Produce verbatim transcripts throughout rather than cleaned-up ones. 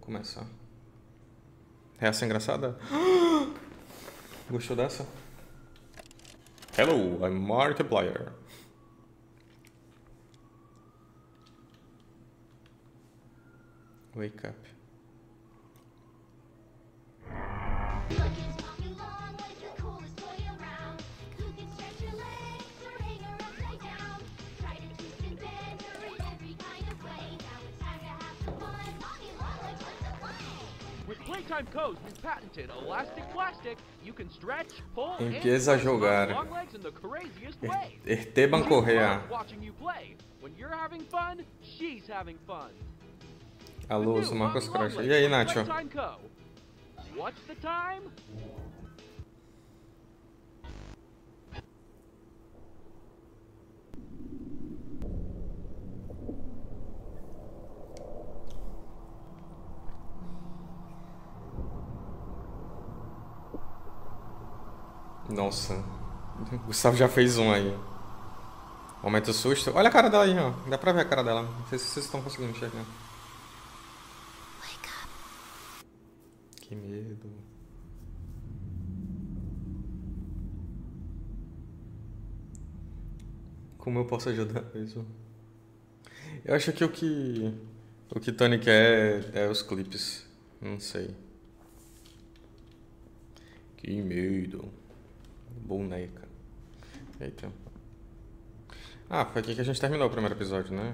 começar. Essa é engraçada? Gostou dessa? Hello, I'm Markiplier. Wake up. Playtime Co's new patented elastic plastic, you can stretch, pull, Empieza a jogar. long legs in the craziest way. Esteban Correa. Watching you play. When you're having fun, she's having fun. Alô, sou Marcos Crash. E aí, Nacho? What's the time? Nossa, o Gustavo já fez um aí. Aumenta o susto. Olha a cara dela aí, ó. Dá pra ver a cara dela. Não sei se vocês estão conseguindo enxergar. Que medo. Como eu posso ajudar isso? Eu acho que o que o que Tony quer é os clipes. Não sei. Que medo. Boneca. Eita. Ah, foi aqui que a gente terminou o primeiro episódio, né?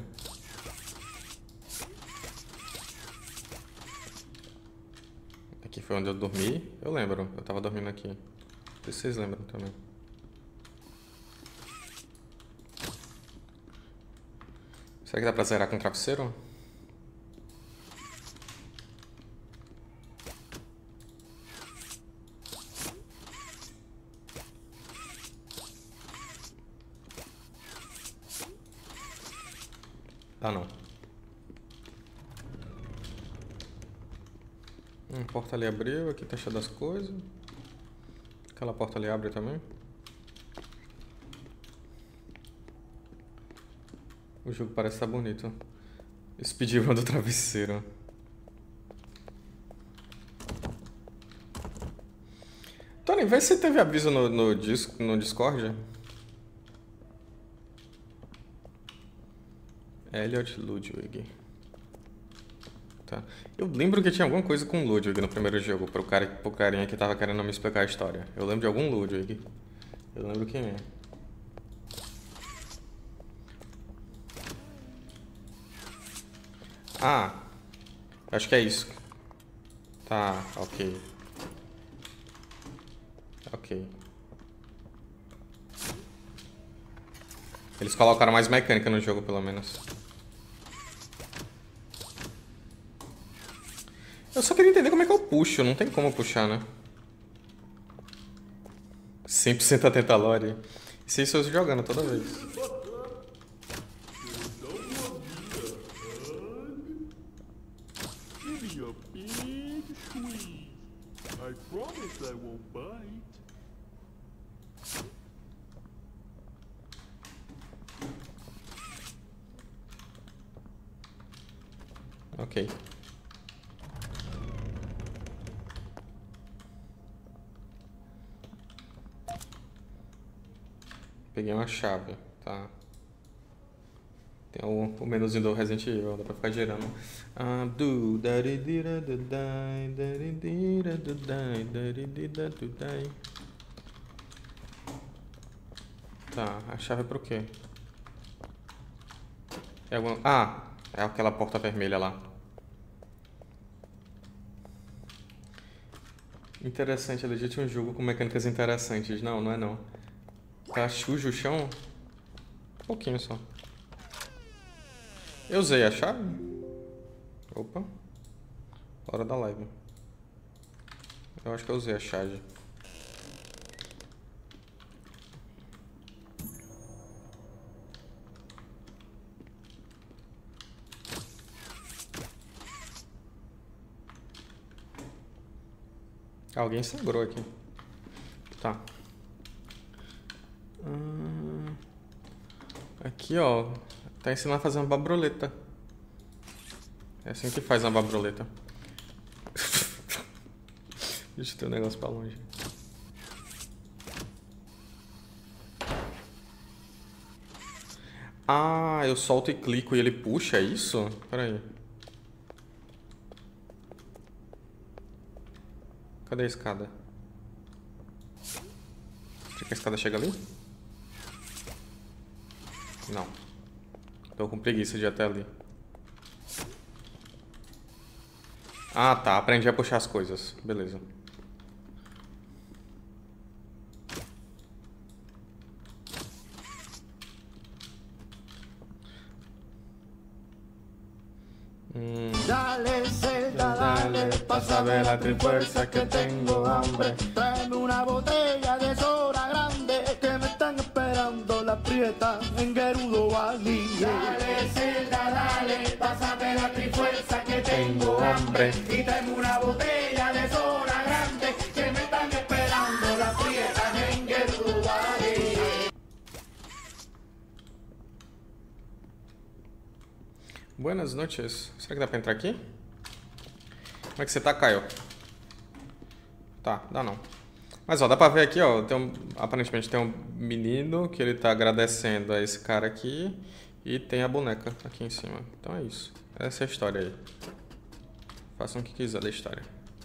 Aqui foi onde eu dormi. Eu lembro, eu tava dormindo aqui. Não sei se vocês lembram também. Será que dá pra zerar com travesseiro? Ah, não. Hum, a porta ali abriu, aqui tá cheio das coisas. Aquela porta ali abre também. O jogo parece estar bonito. Speedrun do travesseiro. Tony, vê se teve aviso no, no, disco, no Discord. Elliot Ludwig. Tá. Eu lembro que tinha alguma coisa com Ludwig no primeiro jogo, pro, cara, pro carinha que tava querendo me explicar a história. Eu lembro de algum Ludwig. Eu lembro quem é. Ah, acho que é isso. Tá, ok. Ok. Eles colocaram mais mecânica no jogo, pelo menos. Eu só queria entender como é que eu puxo. Não tem como puxar, né? cem por cento atento a lore. Isso aí sou eu jogando toda vez. Ok. Peguei uma chave, tá. Tem o, o menuzinho do Resident Evil, dá pra ficar girando. Ah, do, daridira, dudai, daridira, dudai, daridira, dudai. Tá, a chave é pro quê? É alguma... Ah, é aquela porta vermelha lá. Interessante, é legítimo um jogo com mecânicas interessantes. Não, não é não. Tá sujo o chão? Um pouquinho só. Eu usei a chave? Opa. Hora da live. Eu acho que eu usei a chave. Alguém sangrou aqui. Tá. Hum, aqui, ó. Tá ensinando a fazer uma babroleta. É assim que faz uma babroleta. Deixa eu ter um negócio pra longe. Ah, eu solto e clico e ele puxa, é isso? Pera aí. Cadê a escada? Será que a escada chega ali? Não. Tô com preguiça de ir até ali. Ah, tá. Aprendi a puxar as coisas. Beleza. Hum. Dale, Zelda, dale, pasa a ver la trifuerza que tengo hambre. Tráeme una botella de soda grande, que me están esperando la prieta en Gerudo Valley. Dale, Zelda, dale, pasa a ver la trifuerza que tengo hambre. Y tráeme una botella de soda grande, que me están esperando la prieta en Gerudo Valley. Buenas noches. Será que dá pra entrar aqui? Como é que você tá, Caio? Tá, dá não. Mas ó, dá pra ver aqui, ó, tem um, aparentemente tem um menino que ele tá agradecendo a esse cara aqui e tem a boneca aqui em cima. Então é isso. Essa é a história aí. Façam o que quiser da história.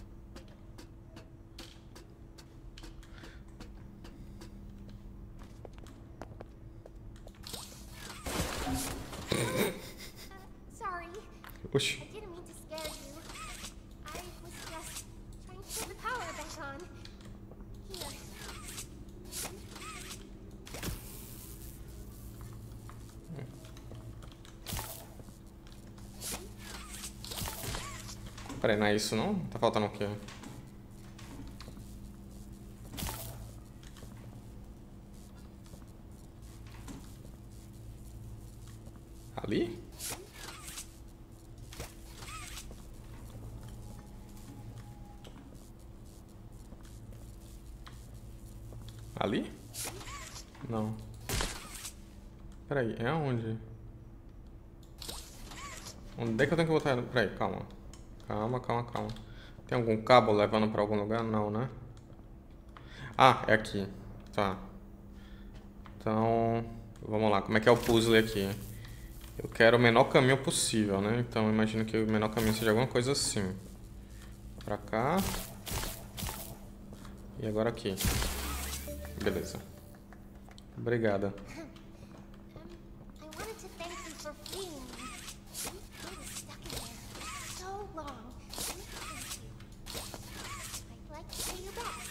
Sorry. Oxi. I didn't mean to scare you. I was just trying to put the power back on. Here. Peraí, não é isso não? Tá faltando o quê? Ali? Ali? Não. Peraí, é onde? Onde é que eu tenho que botar? Peraí, calma. Calma, calma, calma. Tem algum cabo levando pra algum lugar? Não, né? Ah, é aqui. Tá. Então, vamos lá. Como é que é o puzzle aqui? Eu quero o menor caminho possível, né? Então, eu imagino que o menor caminho seja alguma coisa assim. Pra cá. E agora aqui. Beleza. Obrigada. I wanted to thank you for freeing me. I was stuck in there for so long. Thank you. I'd like to pay you back.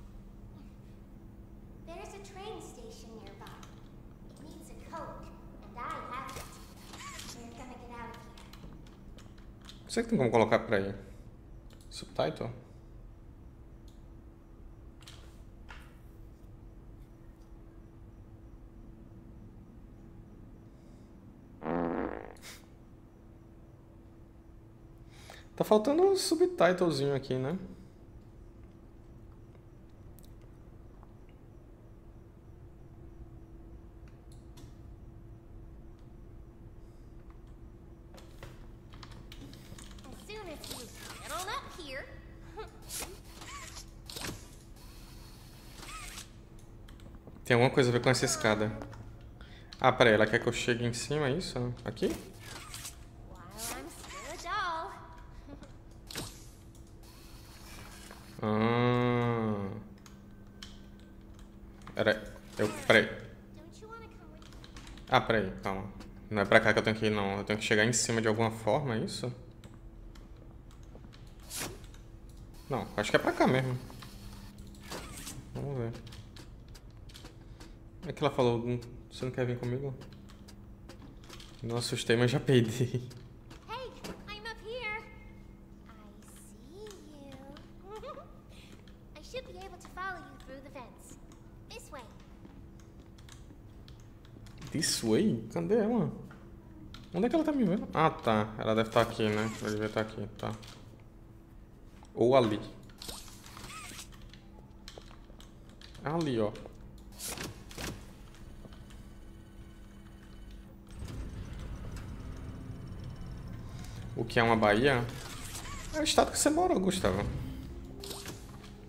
There's a train station nearby. It needs a code, and I have it. We're gonna get out of here. Será que tem como colocar pra aí? Subtitle? Tá faltando um subtitlezinho aqui, né? As soon as you get on up here. Tem alguma coisa a ver com essa escada. Ah, peraí, ela quer que eu chegue em cima, é isso? Aqui? While I'm still a doll. Ah. Era... Eu... Peraí. Don't you wanna come with me? Ah, peraí, calma. Não é pra cá que eu tenho que ir, não. Eu tenho que chegar em cima de alguma forma, é isso? Não, acho que é pra cá mesmo. Vamos ver. É que ela falou, você não quer vir comigo? Não assustei, mas já peidei. Hey, I'm up here. I see you. I should be able to follow you through the fence. This way. This way? Cadê ela? Onde é que ela tá me vendo? Ah, tá. Ela deve estar aqui, né? Ela devia estar aqui, tá. Ou ali. Ali, ó. O que é uma baía? É o estado que você mora, Gustavo.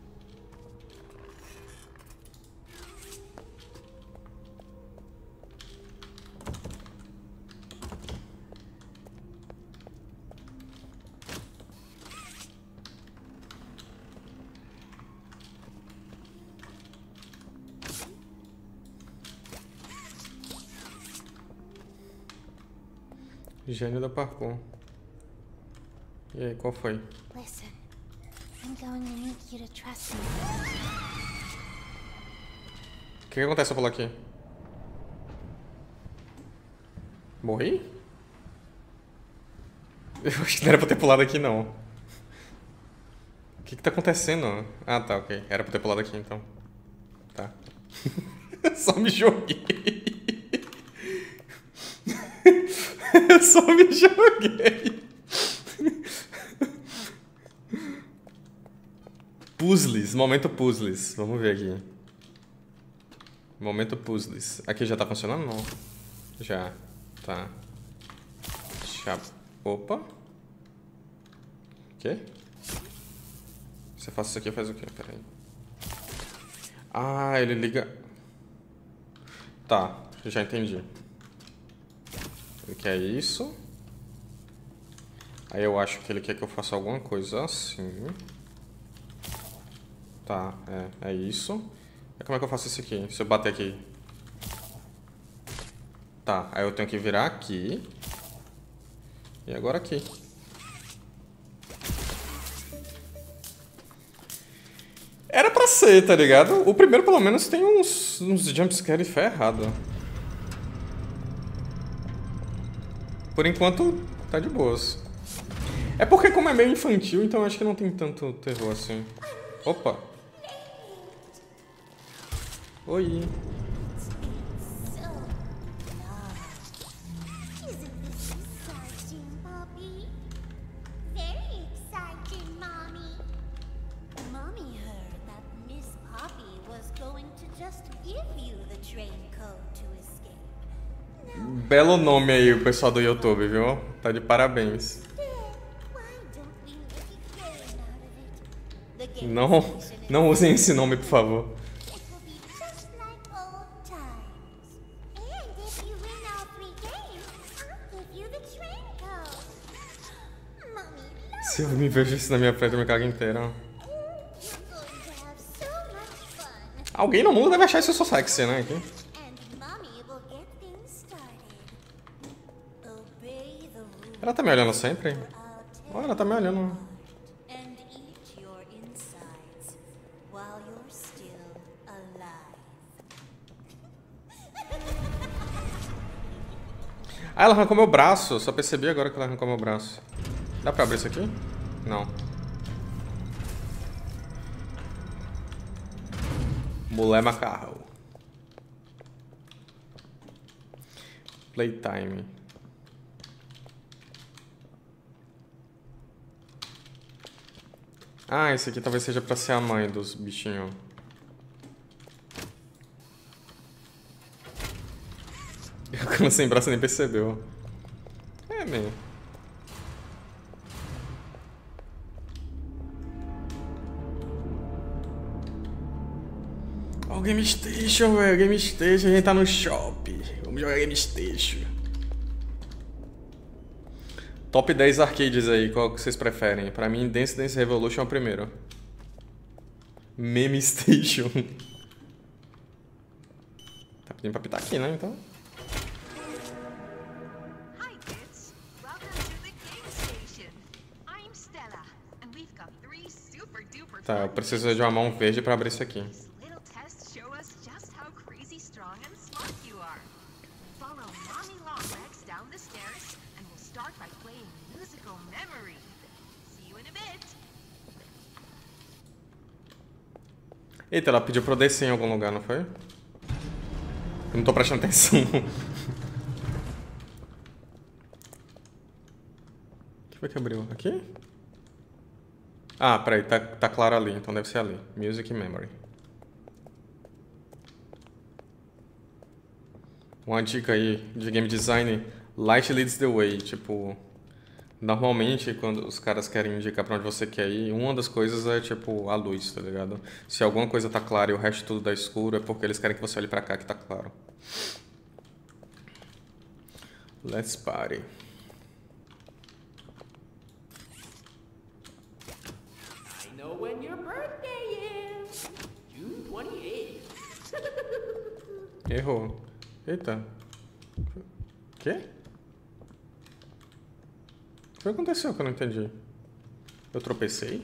Gênio da parkour. E aí, qual foi? Listen, I'm going to need you to trust me. O que, que acontece se eu pular aqui? Morri? Eu acho que não era pra ter pulado aqui, não. O que que tá acontecendo? Ah, tá, ok. Era pra ter pulado aqui, então. Tá. Só me joguei. Eu só me joguei. Puzzles. Momento puzzles. Vamos ver aqui. Momento puzzles. Aqui já tá funcionando? Não. Já. Tá. Já. Opa. O quê? Você faz isso aqui, faz o quê? Pera aí. Ah, ele liga... Tá, já entendi. Ele quer isso. Aí eu acho que ele quer que eu faça alguma coisa assim. Tá, é, é isso. E como é que eu faço isso aqui? Se eu bater aqui. Tá, aí eu tenho que virar aqui. E agora aqui. Era pra ser, tá ligado? O primeiro, pelo menos, tem uns, uns jumpscare ferrado. Por enquanto, tá de boas. É porque, como é meio infantil, então eu acho que não tem tanto terror assim. Opa! Oi! Isn't this exciting, Poppy? Very exciting, Mommy. Mommy heard that Miss Poppy was going to just give you the train code to escape. Now, Belo nome aí, o pessoal do YouTube, viu? Tá de parabéns. why don't we make a game out of it? The game Não, station is- não usem esse nome, por favor. It will be just like old times. And if you win all three games, I'll give you the train code. Mommy loves Se eu me vejo isso na minha frente, eu me cago inteira. you. You're going to have so much fun. Alguém no mundo deve achar isso só sexy, né? Aqui. And Mommy will get things started. Obey the rules. Ela tá me olhando sempre? I'll tell Olha, ela tá me olhando. and eat your insides while you're still alive. Ah, ela arrancou meu braço. Só percebi agora que ela arrancou meu braço. Dá pra abrir isso aqui? Não. Mulher macarrão. Playtime. Ah, esse aqui talvez seja pra ser a mãe dos bichinhos. Ficando sem braço nem percebeu. É, meio. Ó, o Game Station, velho. Game Station, a gente tá no shopping. Vamos jogar Game Station. Top dez arcades aí, qual que vocês preferem? Pra mim, Dance Dance Revolution é o primeiro. Meme Station. Tá pedindo pra pitar aqui, né? Então. Hi, kids. Welcome to the Game Station. I'm Stella, and we've got three super duper Tá, eu fun preciso de uma mão verde pra abrir isso aqui. games. Little tests show us just how crazy strong and smart you are. Follow Mommy Longlegs down the stairs, and we'll start by playing Musical Memory. See you in a bit. Eita, ela pediu pra eu descer em algum lugar, não foi? Eu não tô prestando atenção. O que foi que abriu? Aqui? Ah, peraí, tá, tá claro ali, então deve ser ali. Music Memory. Uma dica aí de game design, light leads the way. Tipo, normalmente quando os caras querem indicar pra onde você quer ir, uma das coisas é tipo a luz, tá ligado? Se alguma coisa tá clara e o resto tudo tá escuro, é porque eles querem que você olhe pra cá que tá claro. Let's party. I know when your birthday is. June twenty-eighth. Errou. Eita. Quê? que aconteceu que eu não entendi? Eu tropecei?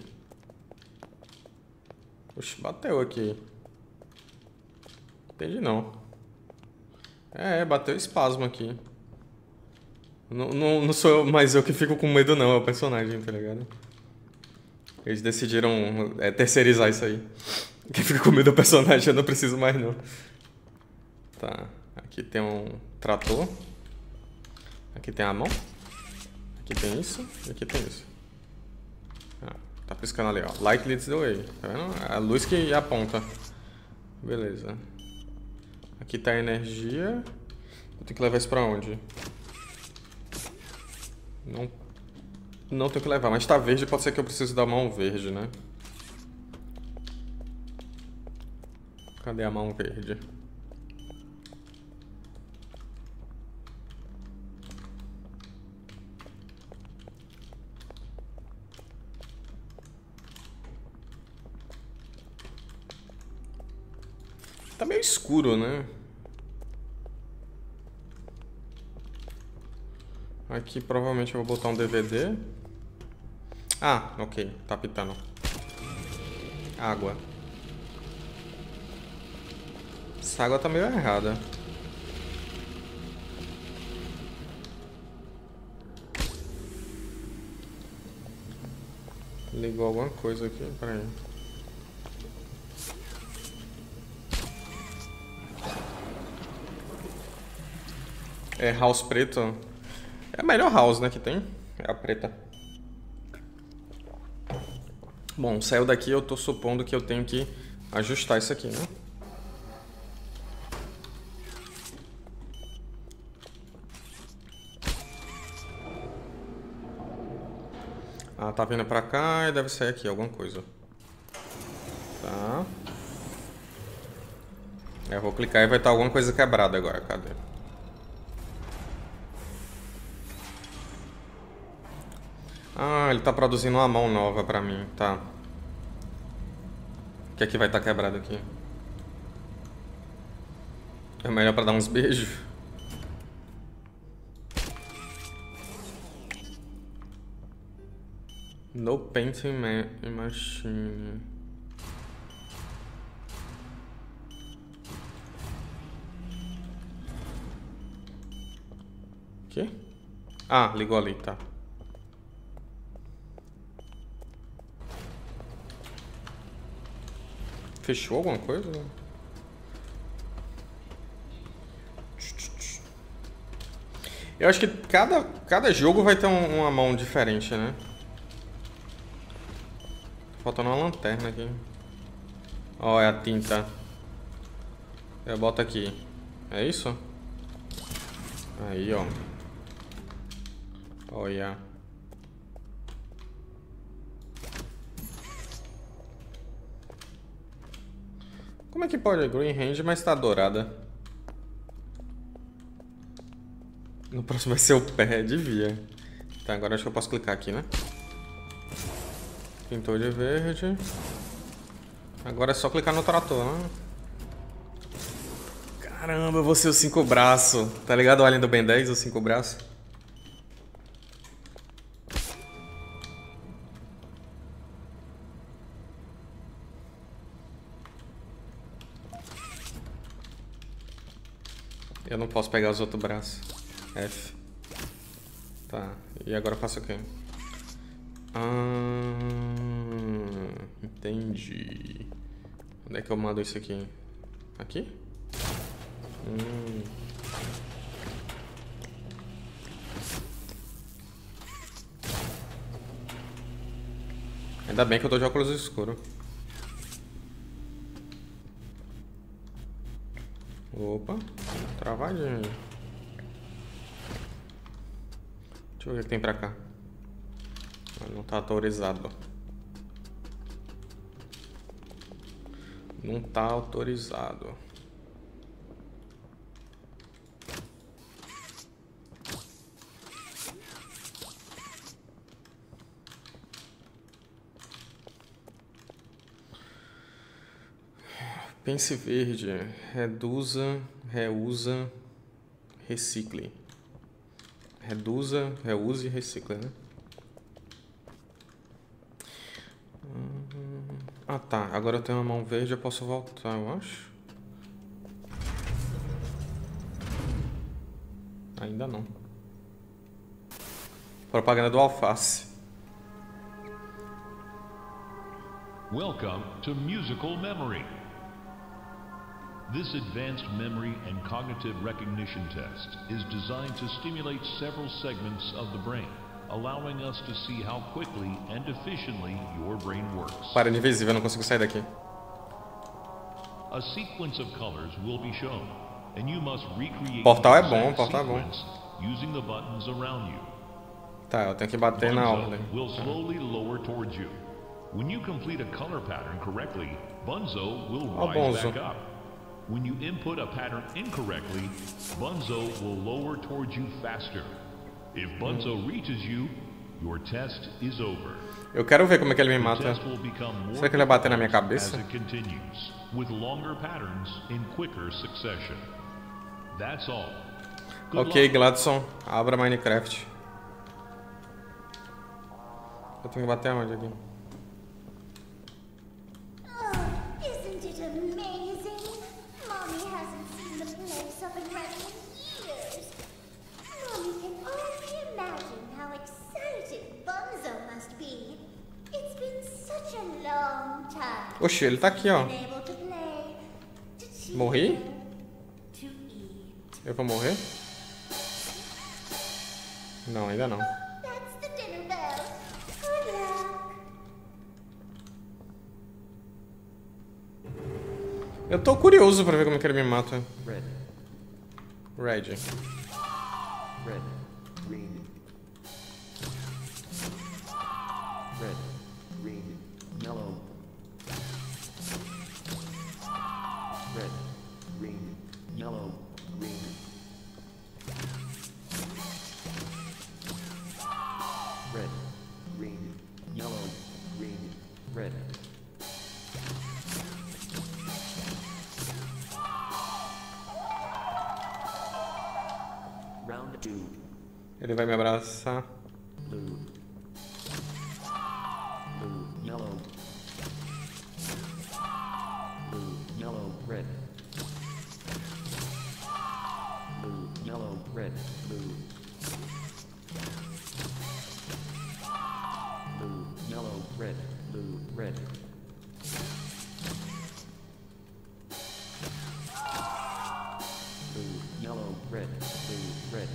Oxe, bateu aqui. Entendi não. É, bateu espasmo aqui. Não, não, não sou eu, mais eu que fico com medo não, é o personagem, tá ligado? Eles decidiram é, terceirizar isso aí. Quem fica com medo do personagem eu não preciso mais não. Tá, aqui tem um trator. Aqui tem a mão. Aqui tem isso e aqui tem isso. Ah, tá piscando ali, ó. Light leads the way. Tá vendo? A luz que aponta. Beleza. Aqui tá a energia. Eu tenho que levar isso pra onde? Não, não tenho que levar, mas tá verde, pode ser que eu precise da mão verde, né? Cadê a mão verde? Tá meio escuro, né? Aqui provavelmente eu vou botar um D V D. Ah, ok. Tá pitando. Água. Essa água tá meio errada. Ligou alguma coisa aqui? Pera aí. É house preto. É a melhor house, né, que tem. É a preta. Bom, saiu daqui, eu tô supondo que eu tenho que ajustar isso aqui, né? Ah, tá vindo pra cá e deve sair aqui alguma coisa. Tá. É, eu vou clicar e vai estar alguma coisa quebrada agora. Cadê? Ah, ele tá produzindo uma mão nova pra mim, tá. O que é que vai estar quebrado aqui? É melhor pra dar uns beijos? No painting ma machine. O quê? Ah, ligou ali, tá. Fechou alguma coisa? Eu acho que cada, cada jogo vai ter um, uma mão diferente, né? Faltando uma lanterna aqui. Ó, é a tinta. Eu boto aqui. É isso? Aí, ó. Olha. Como é que pode? Green Range, mas tá dourada. No próximo vai ser o pé, devia. Tá, agora acho que eu posso clicar aqui, né? Pintou de verde. Agora é só clicar no trator, né? Caramba, eu vou ser o cinco braço. Tá ligado o Alien do Ben dez, o cinco braço? Eu não posso pegar os outros braços. F. Tá. E agora eu faço o quê? Ah, entendi. Onde é que eu mando isso aqui? Aqui? Hum. Ainda bem que eu tô de óculos escuros. Opa, travadinho. Deixa eu ver o que tem pra cá. Não tá autorizado. Não tá autorizado. Pense verde, reduza, reusa, recicle. Reduza, reuse e recicle, né? Ah tá, agora eu tenho uma mão verde, eu posso voltar, eu acho. Ainda não. Propaganda do alface. Welcome to Musical Memory. This advanced memory and cognitive recognition test is designed to stimulate several segments of the brain, allowing us to see how quickly and efficiently your brain works. Para de invisível, eu não consigo sair daqui. A sequence of colors will be shown, and you must recreate Portal é the bom, exact portal é bom. sequence using the buttons around you. Tá, eu tenho que bater na Bunzo ordem. will slowly lower towards you. When you complete a color pattern correctly, Bunzo will Oh, rise Bunzo. back up. When you input a pattern incorrectly, Bunzo will lower towards you faster. If Bunzo reaches you, your test is over. Eu quero ver como é que ele me The mata. test will become more Será que ele vai bater na minha difficult cabeça? as it continues, with longer patterns in quicker succession. That's all. Good Ok, luck. Gladson, abra Minecraft. Eu tenho que bater aonde aqui? Oh, isn't it amazing? Mommy hasn't seen the place up and running in years. Mommy can only imagine how excited Bunzo must be. It's been such a long time. Oxi, ele tá aqui, ó. Been able to play, to cheer, Morri? to eat. Eu vou morrer? Não, ainda não. That's the dinner bell. Good luck. Eu tô curioso pra ver como é que ele me mata. Red, Red. red, green. Red, green, yellow. Red, green, yellow, green. Red, green, yellow, green, red. Round two, Ele vai me abraçar. blue. Blue, yellow. Blue, yellow, red. Blue, yellow, red, blue. Blue, yellow, red, blue, red. Blue, yellow, red, blue, red.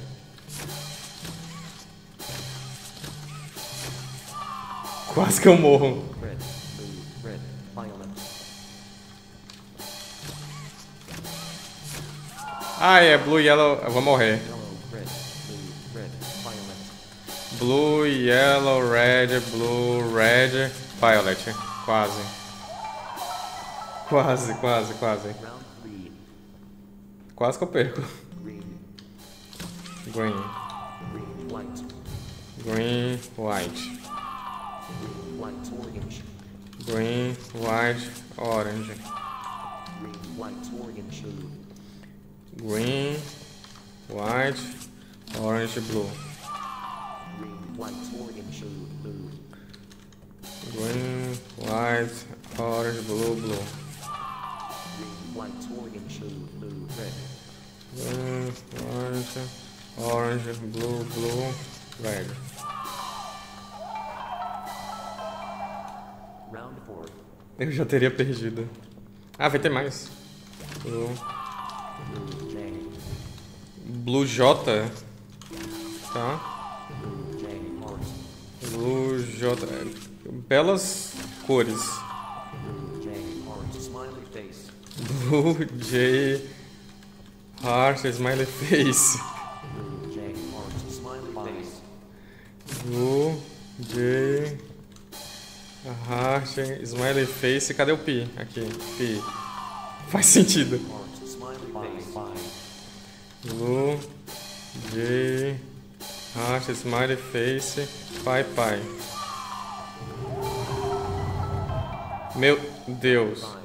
Quase que eu morro. Red, blue, red, violet. Ah, é Blue, Yellow... Eu vou morrer. Yellow, red, blue, red, violet. Blue, Yellow, Red, Blue, Red, Violet. Quase. Quase, quase, quase. Round three, Quase que eu perco. green, Green. green, white, Green, White. green, white, orange, Green, White, Orange. green, white, orange, blue, Green, White, Orange, Blue. green, white, orange, blue, blue, Green, White, Orange, Blue, Blue. green, white, orange, blue, blue, red. Green, White, Orange, Blue, Blue, Red. Round four, Eu já teria perdido. Ah, vai ter mais. Blue, blue, J, Blue J. Tá. blue, J, heart, Blue J. Belas cores. blue, J, heart, smiley face, Blue J. Heart, Smiley Face. blue, J, heart, smiley face, Blue J. Heart, Smiley Face. Cadê o Pi? Aqui. Pi. Faz sentido. heart, smiley face, Blue J. Heart, Smiley Face. Pai, pai. Meu Deus. five.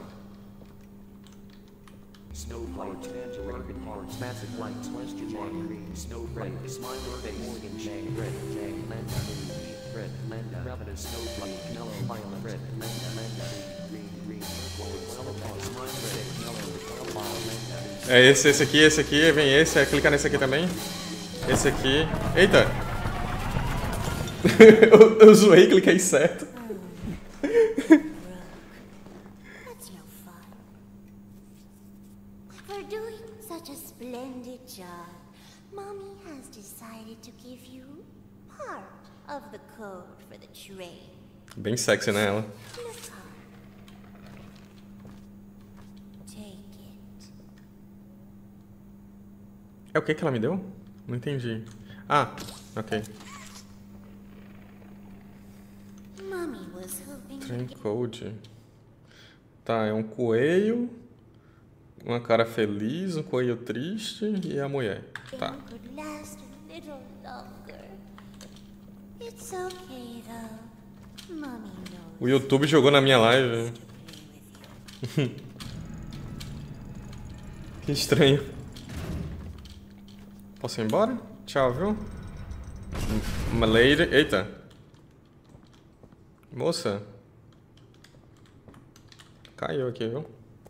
Snowflake, tangerine, heart, massive light, celestial, green, snowflake, smiley face, orange, red, J, lantern, É esse, esse aqui, esse aqui, vem esse, é clicar nesse aqui também. Esse aqui. Eita! eu, eu zoei, cliquei certo. That's no fun. For doing such a splendid job, Mommy has decided to give you part of the code for the train. Bem sexy, né, ela? Look up. Take it. É o que que ela me deu? Não entendi. Ah, ok. Mommy was hoping to Train get code. Tá, é um coelho, uma cara feliz, um coelho triste e a mulher. Tá. could last a little longer. It's okay though. Mommy knows O YouTube jogou na minha live. to play with you. Que estranho. Posso ir embora? Tchau, viu? Uma lady. Eita. Moça. Caiu aqui, viu?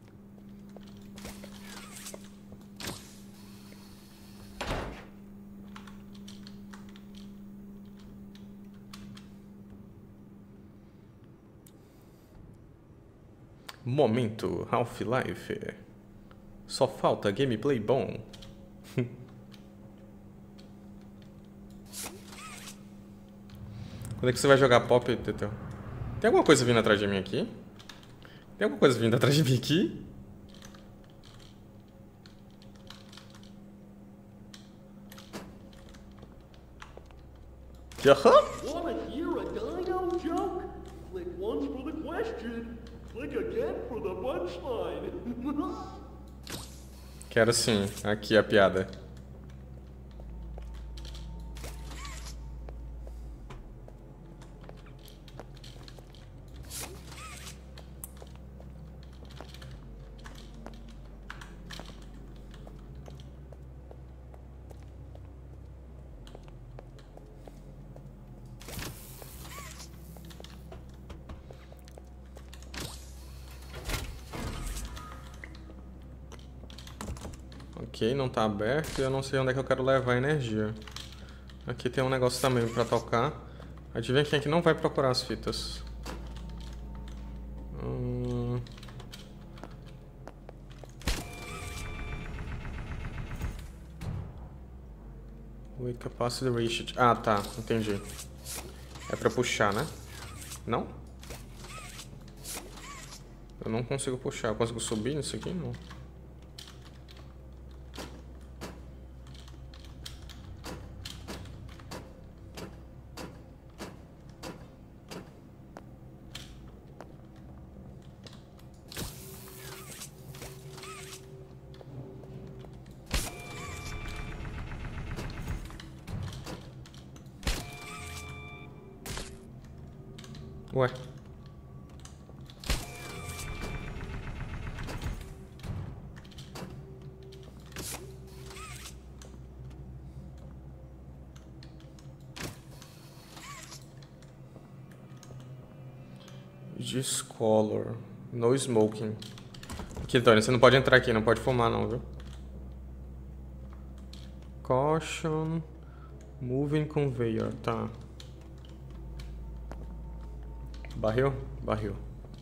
Momento Half-Life. Só falta gameplay bom. Quando é que você vai jogar pop, Teteu? Tem alguma coisa vindo atrás de mim aqui? Tem alguma coisa vindo atrás de mim aqui? Aham! Wanna hear a dino joke? Click once for the question. Click again for the punchline. Quero sim. Aqui a piada. Ok, não tá aberto e eu não sei onde é que eu quero levar a energia. Aqui tem um negócio também pra tocar. Adivinha quem é que não vai procurar as fitas? Hum... Weak capacity reached. Ah, tá, entendi. É pra puxar, né? Não? Eu não consigo puxar. Eu consigo subir nisso aqui? Não. Ué. Discolor. No smoking. Aqui, Tony, você não pode entrar aqui, não pode fumar não, viu? Caution. Moving conveyor, tá. Barril? Barril.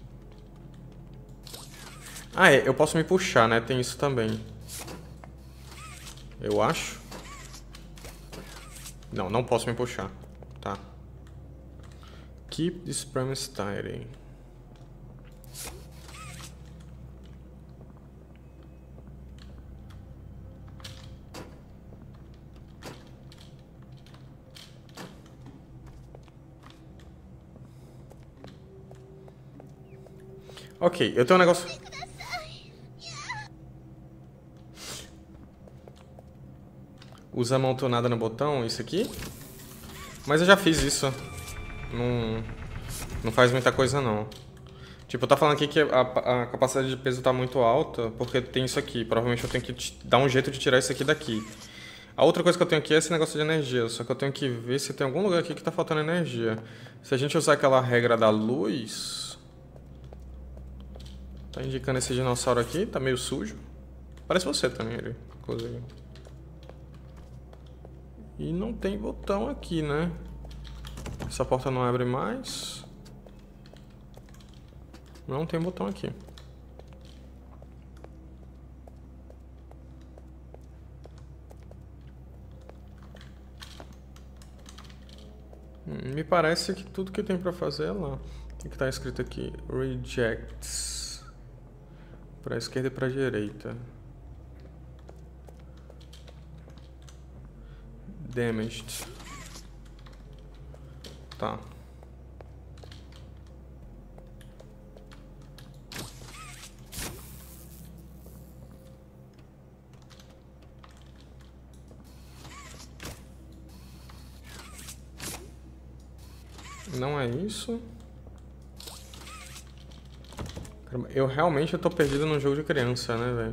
Ah, é, eu posso me puxar, né? Tem isso também. Eu acho. Não, não posso me puxar. Tá. Keep this premise tidy. Ok, eu tenho um negócio... Usa a mão tonada no botão, isso aqui? Mas eu já fiz isso. Não, não faz muita coisa não. Tipo, tá falando aqui que a, a capacidade de peso tá muito alta porque tem isso aqui. Provavelmente eu tenho que dar um jeito de tirar isso aqui daqui. A outra coisa que eu tenho aqui é esse negócio de energia, só que eu tenho que ver se tem algum lugar aqui que tá faltando energia. Se a gente usar aquela regra da luz... Tá indicando esse dinossauro aqui, tá meio sujo. Parece você também, ele. Inclusive. E não tem botão aqui, né? Essa porta não abre mais. Não tem botão aqui. Me parece que tudo que tem pra fazer é lá. O que tá escrito aqui? Rejects. Pra esquerda e pra direita. Damaged. Tá. Não é isso. Caramba, eu realmente eu tô perdido num jogo de criança, né, velho?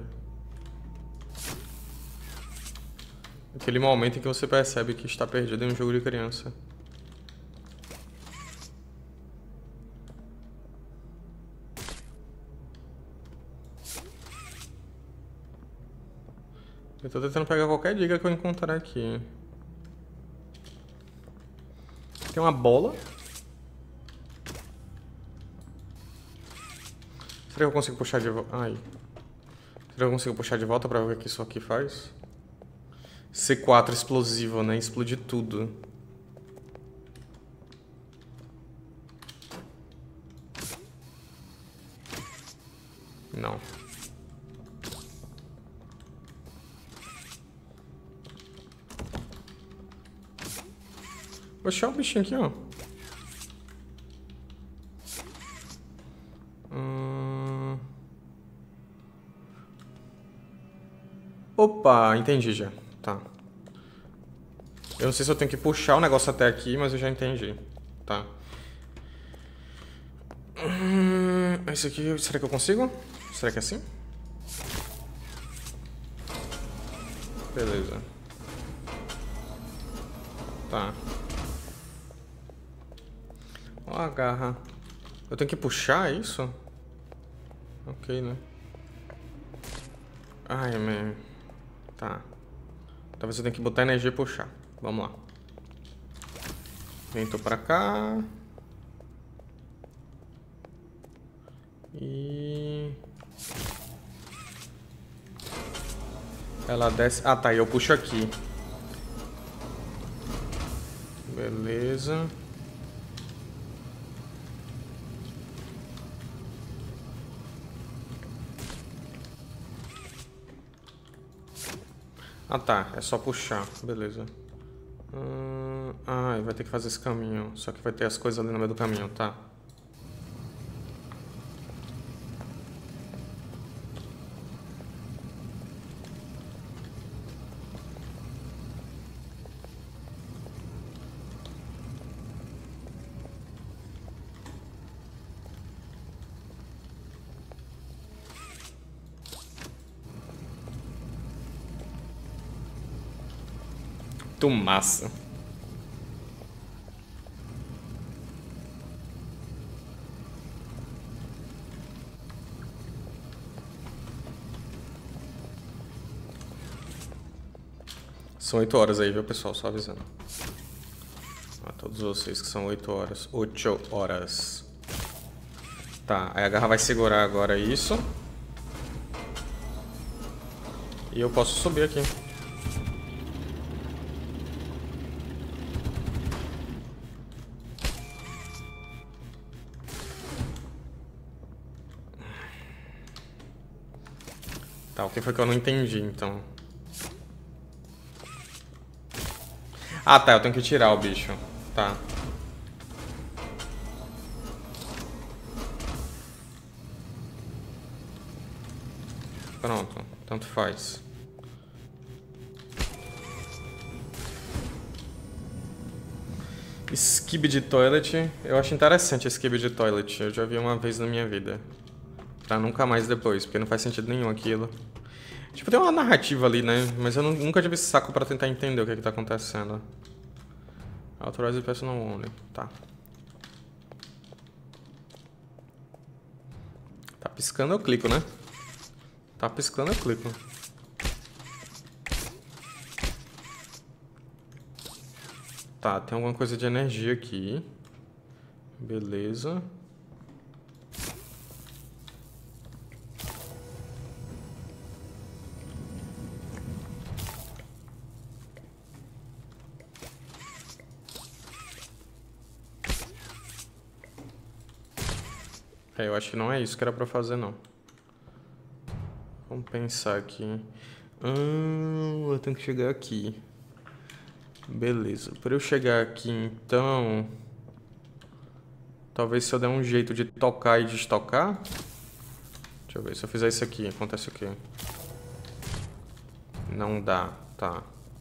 Aquele momento em que você percebe que está perdido em um jogo de criança. Eu tô tentando pegar qualquer dica que eu encontrar aqui. Tem uma bola. Será que eu consigo puxar de volta? Ai. Será que eu consigo puxar de volta pra ver o que isso aqui faz? C quatro explosivo, né? Explodir tudo. Não. Vou achar o bichinho aqui, ó. Hum... Opa, entendi já. Tá. Eu não sei se eu tenho que puxar o negócio até aqui, mas eu já entendi. Tá. Hum... Esse aqui, será que eu consigo? Será que é assim? Beleza. Tá. Ó a garra. Eu tenho que puxar isso? Ok, né? Ai, man. Tá. Talvez eu tenha que botar energia e puxar. Vamos lá. Ventou pra cá. E... ela desce... Ah, tá. E eu puxo aqui. Beleza. Ah, tá. É só puxar. Beleza. Hum... Ah, vai ter que fazer esse caminho. Só que vai ter as coisas ali no meio do caminho, tá? Muito massa. São oito horas aí, viu, pessoal? Só avisando. A todos vocês que são oito horas. Oito horas. Tá, aí a garra vai segurar agora isso. E eu posso subir aqui. Tá, o que foi que eu não entendi, então? Ah, tá, eu tenho que tirar o bicho. Tá. Pronto, tanto faz. Skibidi Toilet. Eu acho interessante esse Skibidi Toilet. Eu já vi uma vez na minha vida. Pra nunca mais depois, porque não faz sentido nenhum aquilo. Tipo, tem uma narrativa ali, né? Mas eu não, nunca tive esse saco pra tentar entender o que é que tá acontecendo. Authorized personal only. Tá. Tá piscando, eu clico, né? Tá piscando, eu clico. Tá, tem alguma coisa de energia aqui. Beleza. É, eu acho que não é isso que era pra fazer, não. Vamos pensar aqui. Ah, eu tenho que chegar aqui. Beleza. Para eu chegar aqui, então... Talvez se eu der um jeito de tocar e destocar... Deixa eu ver. Se eu fizer isso aqui, acontece o quê? Não dá. Tá.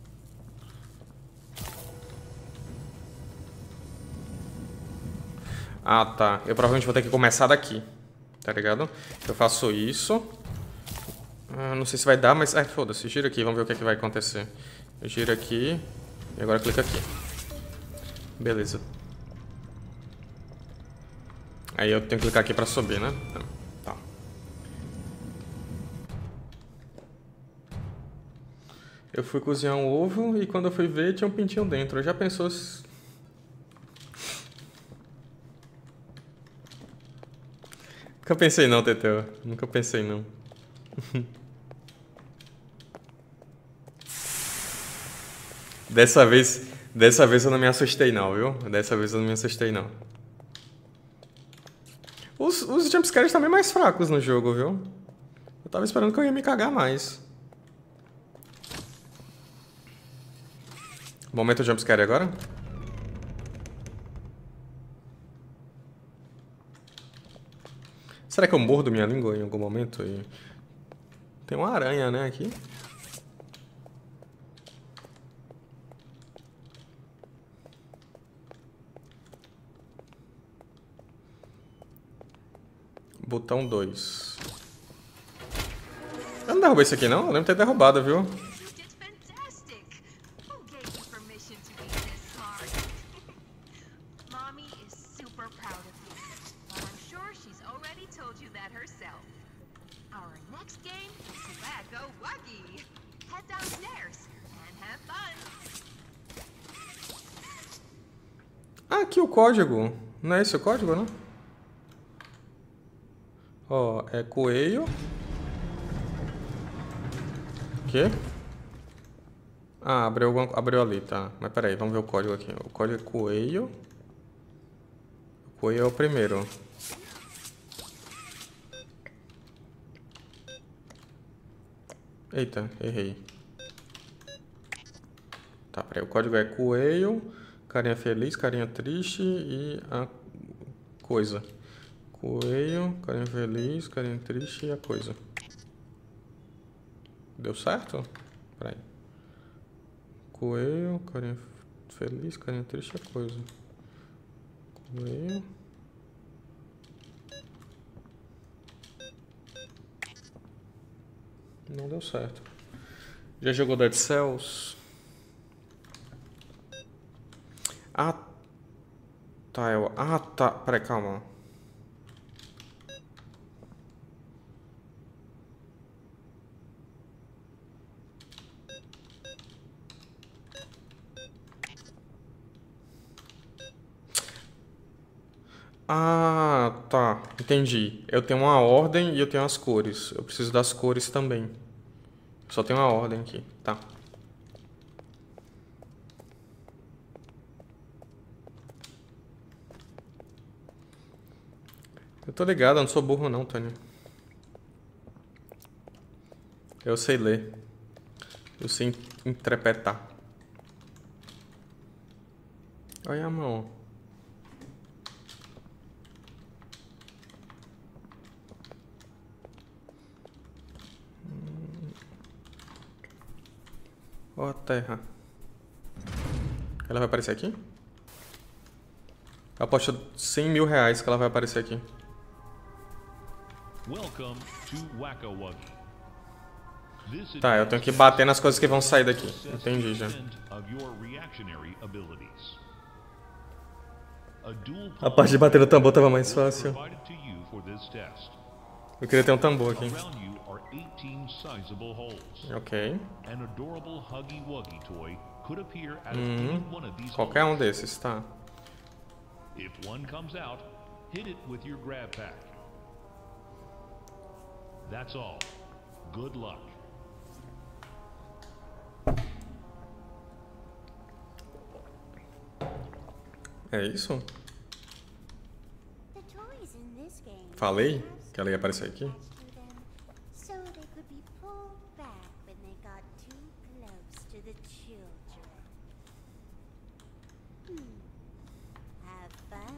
Ah, tá. Eu provavelmente vou ter que começar daqui. Tá ligado? Eu faço isso. Ah, não sei se vai dar, mas... Ai, foda-se. Gira aqui. Vamos ver o que é que vai acontecer. Eu giro aqui. E agora clica aqui. Beleza. Aí eu tenho que clicar aqui pra subir, né? Tá. Eu fui cozinhar um ovo e quando eu fui ver tinha um pintinho dentro. Já pensou se... Nunca pensei não, Teteu. Nunca pensei não. Dessa vez, dessa vez eu não me assustei não, viu? Dessa vez eu não me assustei não. Os, os jumpscares também mais fracos no jogo, viu? Eu tava esperando que eu ia me cagar mais. Momento jumpscare agora? Será que eu mordo minha língua em algum momento? E... Tem uma aranha, né, aqui. Botão dois. Eu não derrubei isso aqui, não? Eu lembro de ter derrubado, viu? Ah, aqui o código. Não é esse o código, não? Ó, é coelho. O quê? Ah, abriu, alguma... abriu ali, tá. Mas peraí, vamos ver o código aqui. O código é coelho. O coelho é o primeiro. Eita, errei. Tá, peraí. O código é coelho, carinha feliz, carinha triste e a coisa. Coelho, carinha feliz, carinha triste e a coisa. Deu certo? Peraí. Coelho, carinha feliz, carinha triste e a coisa. Coelho. Não deu certo. Já jogou Dead Cells? Ah, tá. Eu... Ah, tá. Peraí, calma. Ah, tá. Entendi. Eu tenho uma ordem e eu tenho as cores. Eu preciso das cores também. Só tem uma ordem aqui. Tá. Eu tô ligado, eu não sou burro não, Tony. Eu sei ler. Eu sei interpretar. Olha a mão. Ó a terra. Ela vai aparecer aqui? Eu aposto cem mil reais que ela vai aparecer aqui. Welcome to Wacka Wuggy. Tá, eu tenho que bater nas coisas que vão sair daqui. Entendi já. A parte de bater no tambor tava mais fácil. Eu queria ter um tambor aqui. Ok. Hum, qualquer um desses, tá. That's all. Good luck. É isso? The toys in this game Falei que ela ia aparecer aqui? attached to them, so they could be pulled back when they got too close to the children. Hmm. Have fun.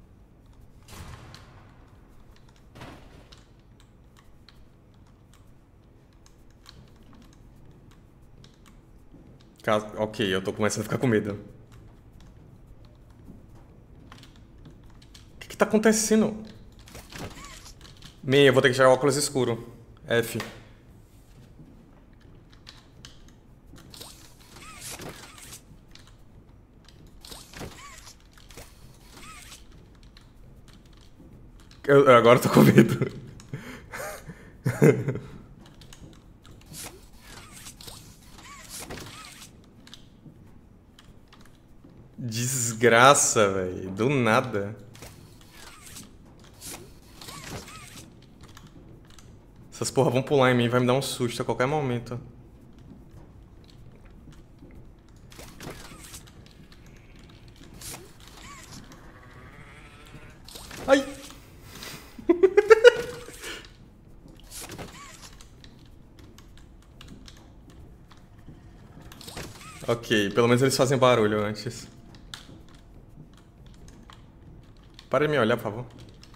Caso... Ok, eu tô começando a ficar com medo. O que que tá acontecendo? Meia, eu vou ter que tirar o óculos escuro. F. Eu, agora eu tô com medo. Desgraça, velho. Do nada. Essas porra vão pular em mim, vai me dar um susto a qualquer momento. Ai! Ok, pelo menos eles fazem barulho antes. Para de me olhar, por favor.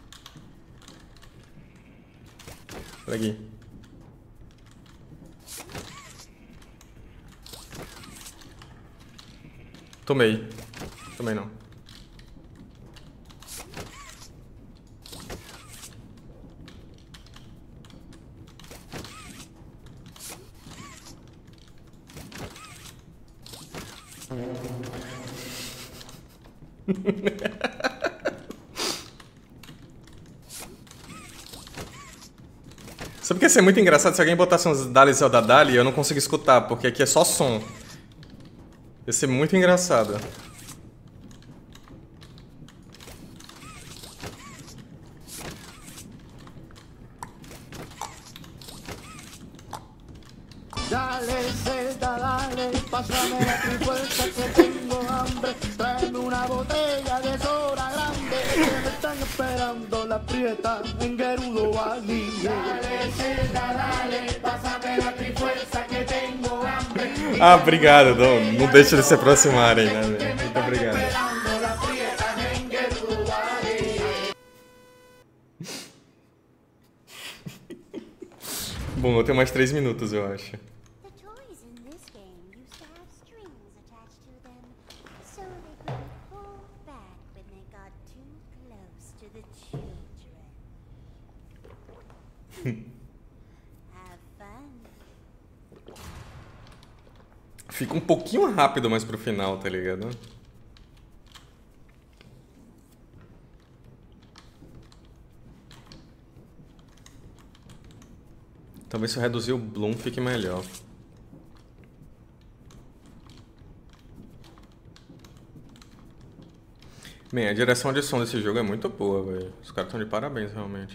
Olha aqui. Tomei. Tomei não. Sabe que ia ser muito engraçado se alguém botasse uns Dali Zelda Dali e eu não consigo escutar, porque aqui é só som. Ia ser muito engraçado. Dale, Zelda, dale, pásame la trifuerza que tengo hambre. Tráeme una botella de soda grande que me están esperando la prieta en Gerudo Valley. Dale, Zelda, dale, pásame la trifuerza que tengo hambre. Ah, obrigado, não, não deixa eles se aproximarem, né, velho? Muito obrigado. Bom, eu tenho mais três minutos, eu acho. The toys in this game used to have strings attached to them, so they could be pulled back when they got too close to the children. Have fun. Fica um pouquinho rápido mais pro final, tá ligado? Talvez se eu reduzir o bloom fique melhor. Bem, a direção de som desse jogo é muito boa, velho. Os caras estão de parabéns, realmente.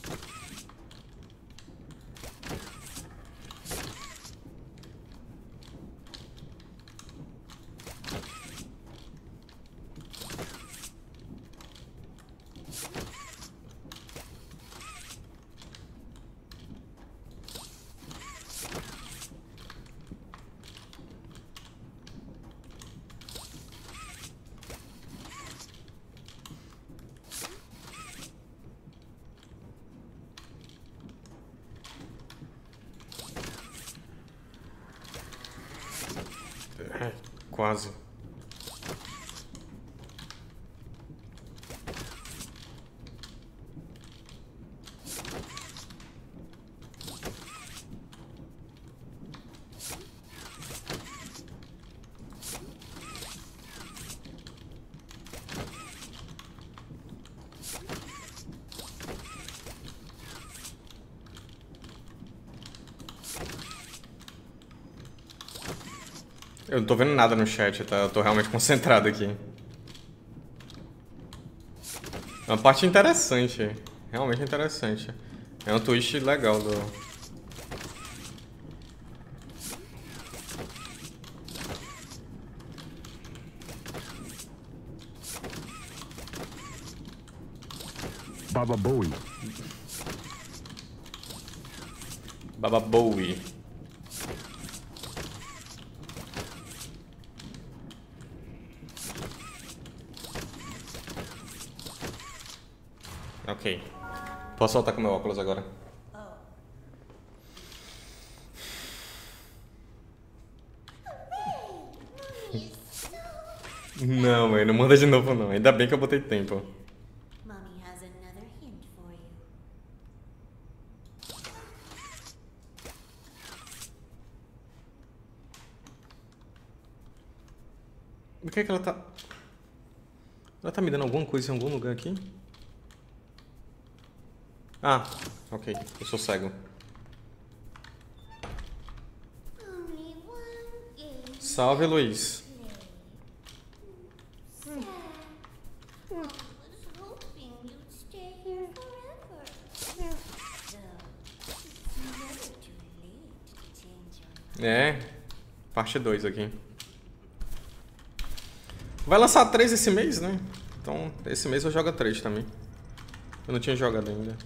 É, quase. Eu não tô vendo nada no chat, tá? Eu tô realmente concentrado aqui. É uma parte interessante. Realmente interessante. É um twist legal do... Baba Bowie. Baba Bowie. Ok. Posso voltar com meu óculos agora? Não, mãe, não manda de novo não. Ainda bem que eu botei tempo. Mommy has another hint for you. Por que que ela tá... Ela tá me dando alguma coisa em algum lugar aqui? Ah, ok. Eu sou cego. Only one game. Salve, Luiz. Sad. I was hoping you'd stay here forever. Though, it's never too late to change your mind. É, parte dois aqui. Vai lançar três esse mês, né? Então, esse mês eu jogo três também. Eu não tinha jogado ainda.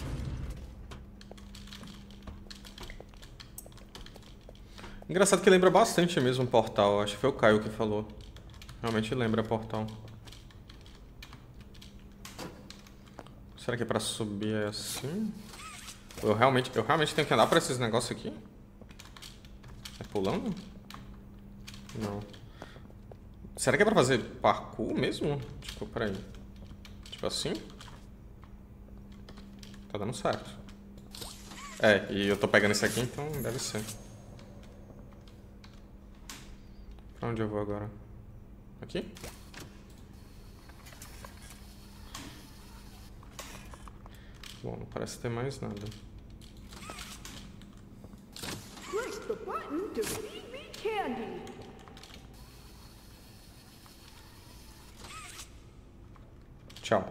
Engraçado que lembra bastante mesmo o Portal. Acho que foi o Caio que falou. Realmente lembra Portal. Será que é pra subir assim? Eu realmente, eu realmente tenho que andar pra esses negócios aqui? É pulando? Não. Será que é pra fazer parkour mesmo? Tipo, peraí. Tipo assim? Tá dando certo. É, e eu tô pegando esse aqui, então deve ser. Pra onde eu vou agora? Aqui? Bom, não parece ter mais nada. Click the button to feed me candy. Tchau.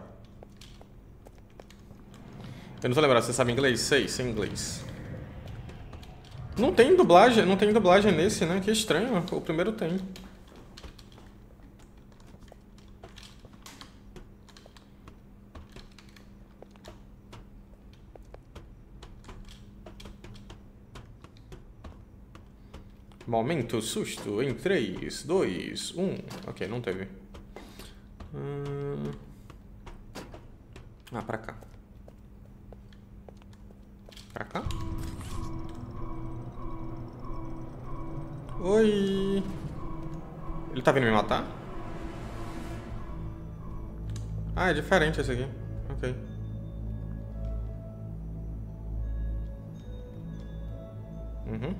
Eu não tô lembrado, você sabe inglês? Sei, sei inglês. Não tem dublagem, não tem dublagem nesse, né? Que estranho, o primeiro tem. Momento susto em três, dois, um. Ok, não teve. Hum... Ah, pra cá. Pra cá? Oi! Ele tá vindo me matar? Ah, é diferente esse aqui. Ok. Uhum.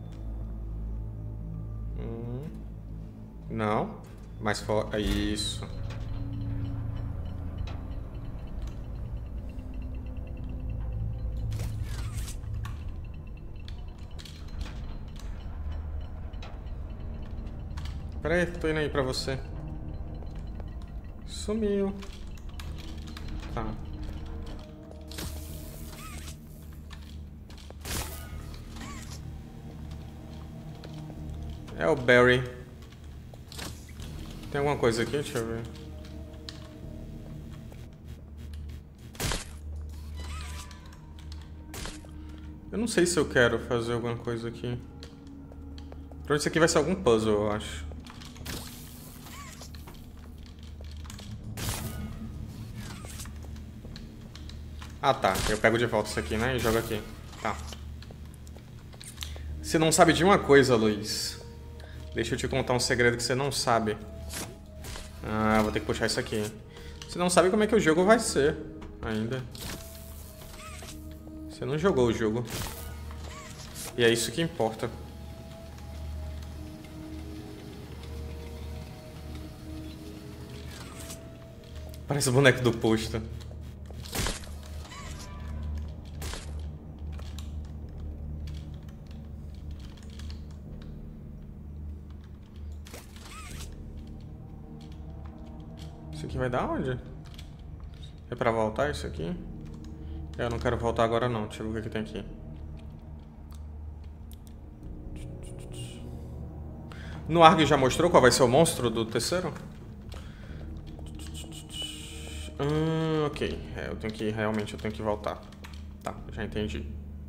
Hum. Não. Mais forte. Isso. Pera aí, tô indo aí pra você. Sumiu. Tá. É o Barry. Tem alguma coisa aqui? Deixa eu ver. Eu não sei se eu quero fazer alguma coisa aqui. Provavelmente isso aqui vai ser algum puzzle, eu acho. Ah, tá. Eu pego de volta isso aqui, né? E jogo aqui. Tá. Você não sabe de uma coisa, Luiz. Deixa eu te contar um segredo que você não sabe. Ah, vou ter que puxar isso aqui. Você não sabe como é que o jogo vai ser ainda. Você não jogou o jogo. E é isso que importa. Parece o boneco do posto. aqui vai dar onde? É pra voltar isso aqui? Eu não quero voltar agora não. Deixa eu ver o que tem aqui. No Arg já mostrou qual vai ser o monstro do terceiro? Hum, ok. É, eu tenho que... Realmente eu tenho que voltar. Tá, já entendi.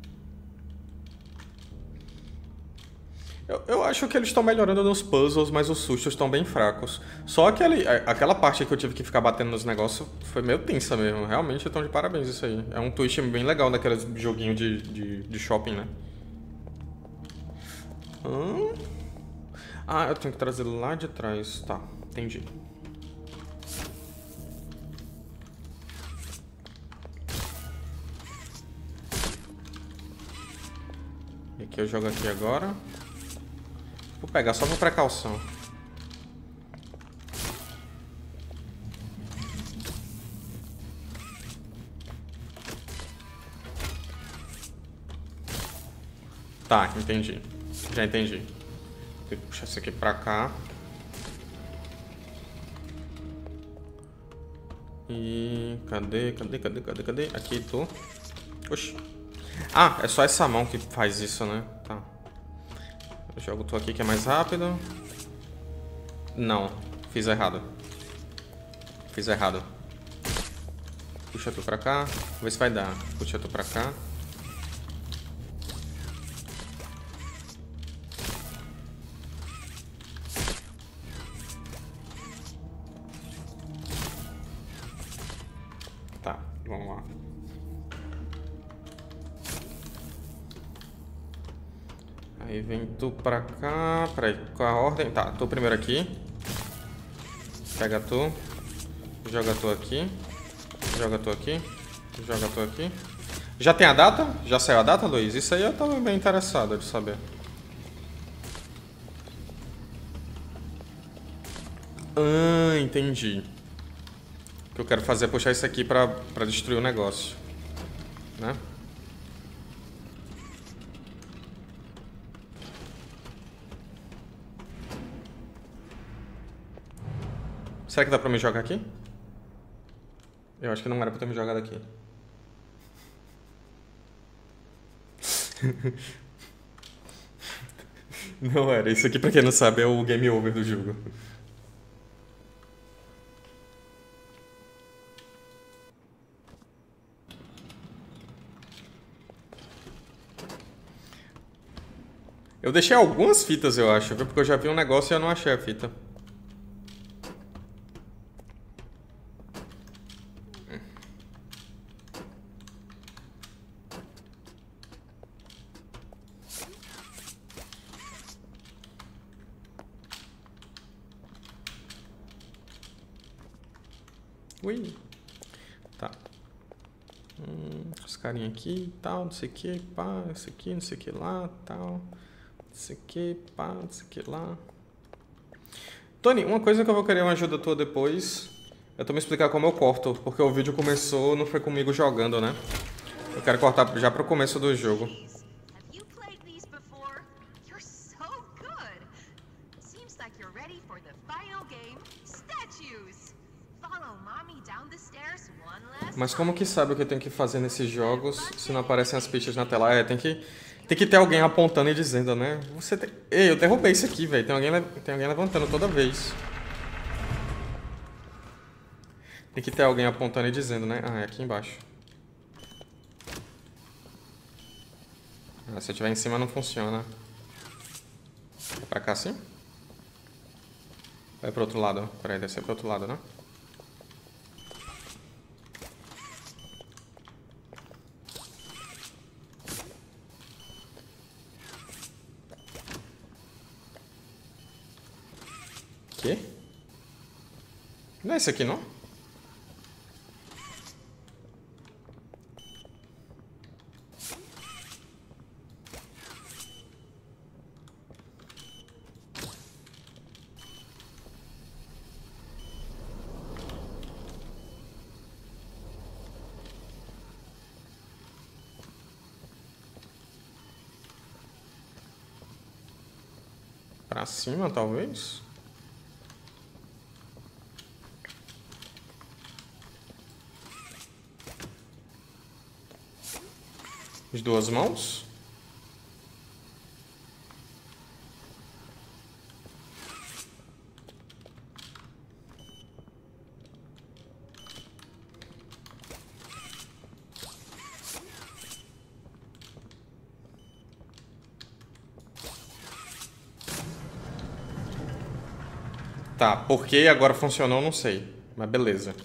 Eu, eu acho que eles estão melhorando nos puzzles, mas os sustos estão bem fracos. Só aquele, aquela parte que eu tive que ficar batendo nos negócios foi meio tensa mesmo. Realmente estão de parabéns isso aí. É um twist bem legal daqueles joguinhos de, de, de shopping, né? Hum? Ah, eu tenho que trazer lá de trás. Tá, entendi. E aqui eu jogo aqui agora. Vou pegar só por precaução. Tá, entendi. Já entendi. Tem que puxar isso aqui pra cá. E... Cadê, cadê, cadê, cadê, cadê? Aqui, tô. Oxi. Ah, é só essa mão que faz isso, né? Tá. Eu jogo tu aqui que é mais rápido. Não, fiz errado. Fiz errado. Puxa tu pra cá. Vê se vai dar. Puxa tu pra cá. Tá, vamos lá. Aí vem tu pra cá. Peraí, qual a ordem? Tá, tu primeiro aqui. Pega tu. Joga tu aqui. Joga tu aqui. Joga tu aqui. Já tem a data? Já saiu a data, Luiz? Isso aí eu tava bem interessado de saber. Ah, entendi. O que eu quero fazer é puxar isso aqui pra, pra destruir o negócio. Né? Será que dá pra me jogar aqui? Eu acho que não era pra ter me jogado aqui. Não era. Isso aqui, pra quem não sabe, é o game over do jogo. Eu deixei algumas fitas, eu acho, viu? Porque eu já vi um negócio e eu não achei a fita. Ui. Tá. Hum, os carinha aqui e tal, não sei o que, pá, isso aqui, não sei o que lá, tal. Não sei o que, pá, não sei o que lá. Tony, uma coisa que eu vou querer uma ajuda tua depois é tu me explicar como eu corto, porque o vídeo começou, não foi comigo jogando, né? Eu quero cortar já pro começo do jogo. Mas como que sabe o que eu tenho que fazer nesses jogos se não aparecem as pistas na tela? É, tem que, tem que ter alguém apontando e dizendo, né? Você tem... Ei, eu derrubei isso aqui, velho. Tem alguém, tem alguém levantando toda vez. Tem que ter alguém apontando e dizendo, né? Ah, é aqui embaixo. Ah, se eu estiver em cima não funciona. É pra cá assim? Vai pro outro lado. Peraí, deve ser pro outro lado, né? Quê? Não é esse aqui, não? Pra cima, talvez? De duas mãos? Tá, por que agora funcionou, não sei. Mas beleza.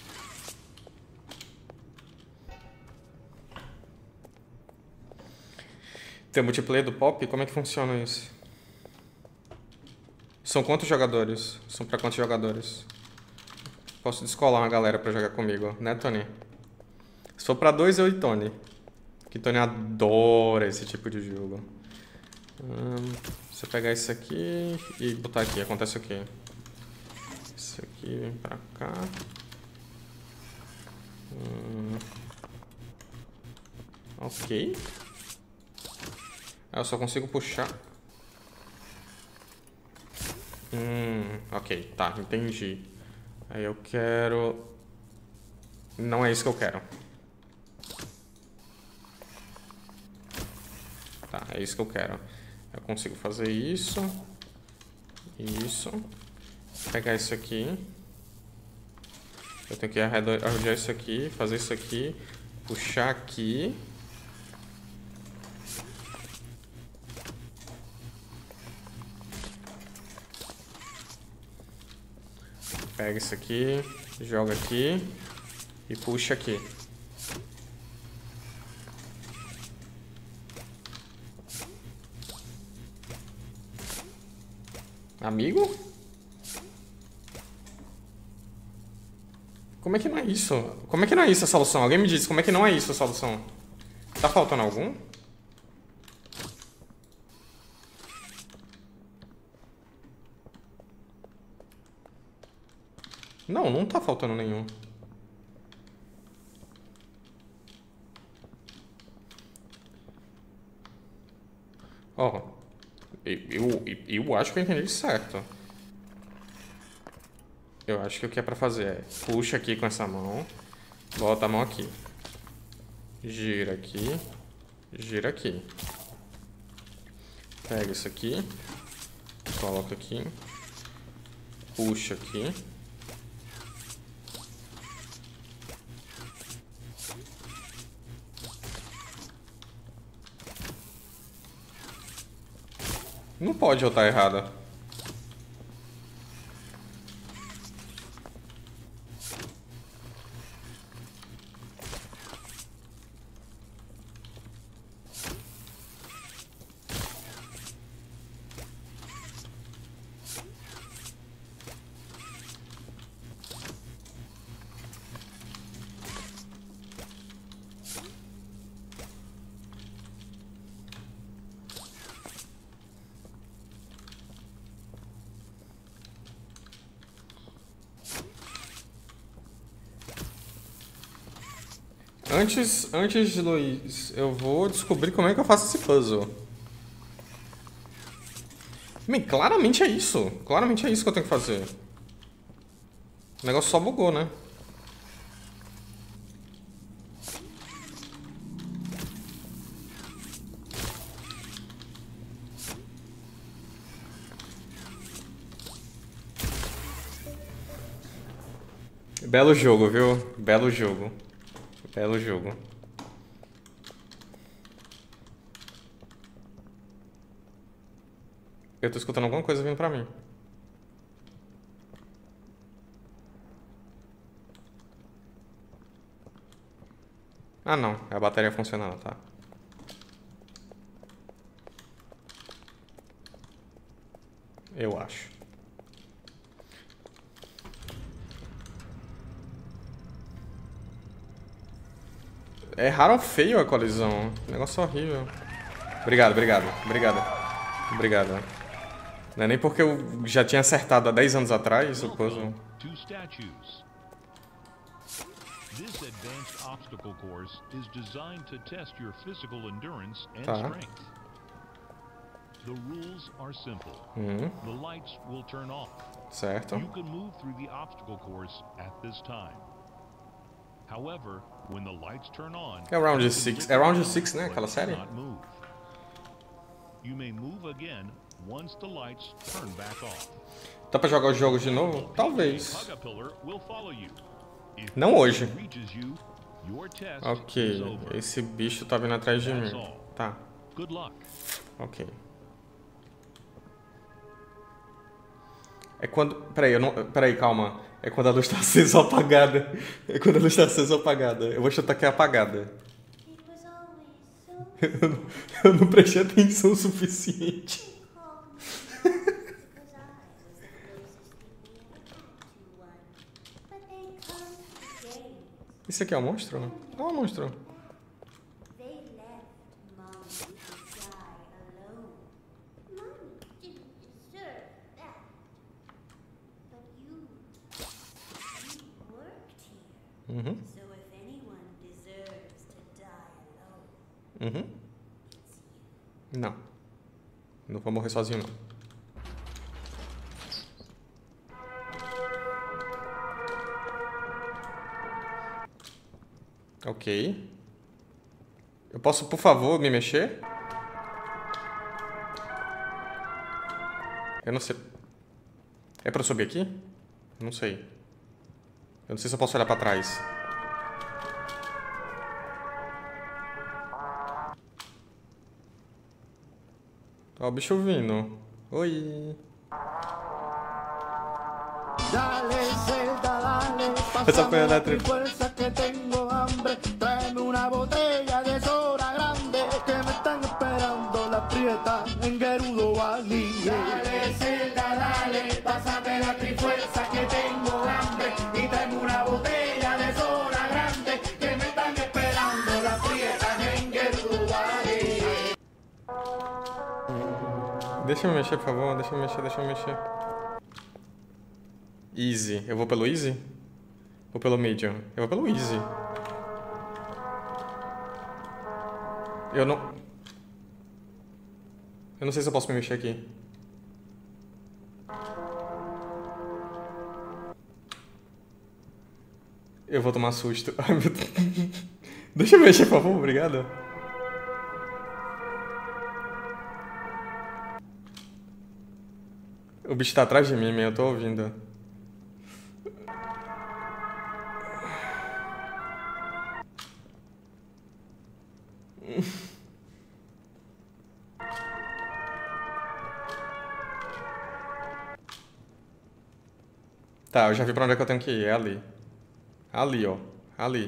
Tem o multiplayer do Pop? Como é que funciona isso? São quantos jogadores? São pra quantos jogadores? Posso descolar uma galera pra jogar comigo, né, Tony? Se for pra dois, eu e Tony. Que Tony adora esse tipo de jogo. Hum, se eu pegar isso aqui e botar aqui, acontece o quê? Isso aqui vem pra cá. Hum, ok. Eu só consigo puxar. Hum, ok, tá, entendi. Aí eu quero... Não é isso que eu quero. Tá, é isso que eu quero. Eu consigo fazer isso. Isso. Pegar isso aqui. Eu tenho que arrodear isso aqui, fazer isso aqui, puxar aqui. Pega isso aqui, joga aqui e puxa aqui. Amigo? Como é que não é isso? Como é que não é isso a solução? Alguém me disse como é que não é isso a solução? Tá faltando algum? Não, não tá faltando nenhum. Ó, eu, eu, eu acho que eu entendi certo. Eu acho que o que é pra fazer é puxa aqui com essa mão, bota a mão aqui, gira aqui, gira aqui. Pega isso aqui, coloca aqui, puxa aqui. Não pode eu estar errada. Antes, antes, Luiz, eu vou descobrir como é que eu faço esse puzzle. Bem, claramente é isso. Claramente é isso que eu tenho que fazer. O negócio só bugou, né? Belo jogo, viu? Belo jogo. Belo jogo. Eu tô escutando alguma coisa vindo pra mim. Ah, não. É a bateria funcionando, tá? Eu acho. Erraram feio a colisão. Negócio horrível. Obrigado, obrigado. Obrigado. Obrigado. Não é nem porque eu já tinha acertado há dez anos atrás o puzzle. This advanced obstacle course is designed to test your physical endurance and Tá. strength. The rules are simple. Hum. The lights will turn off. Certo. You can move through the obstacle course at this time. However, when the lights turn on, É Round you six. can É look Round around, six, né? but Aquela série? cannot move. You may move again once the lights turn back off. Dá pra jogar os jogos de novo? Talvez. Hug-a-pillar will follow you. If Não hoje. it reaches you, your test is Ok. over. Esse bicho tá vindo atrás de That's mim. all. Tá. Good luck. Ok. É quando... Peraí, eu não... Peraí, calma. É quando a luz tá acesa ou apagada. É quando a luz tá acesa ou apagada. Eu vou chutar que é apagada. It was always so Eu não, eu não prestei atenção o suficiente. because I was the closest thing we ever had to one. But they come games. Isso aqui é um monstro? Não é um monstro. They left Mommy to die alone. Mommy didn't deserve that. But you, you worked here. Uhum. So if anyone deserves to die alone, Uhum. it's you. Não. Não vou morrer sozinho, não. Ok. Eu posso, por favor, me mexer? Eu não sei. É pra eu subir aqui? Não sei. Eu não sei se eu posso olhar pra trás. Ó o bicho vindo. Oi. Dale, Zelda, dale, Esa fue pásame la la tri- fuerza que tengo hambre. Tráeme una botella de soda grande que me están esperando la prieta en Gerudo Valley. Dale, Zelda, dale, pásame la trifuerza que tengo hambre. Y tráeme una botella de soda grande que me están esperando la prieta en Gerudo Valley. Deixa eu mexer, por favor. Deixa eu mexer, deixa eu mexer. Easy. Eu vou pelo easy? Ou pelo medium? Eu vou pelo easy. Eu não... Eu não sei se eu posso me mexer aqui. Eu vou tomar susto. Ai, meu Deus. Deixa eu mexer, por favor. Obrigado. O bicho tá atrás de mim, man. Eu tô ouvindo. Tá, eu já vi pra onde é que eu tenho que ir. É ali. Ali, ó. Ali.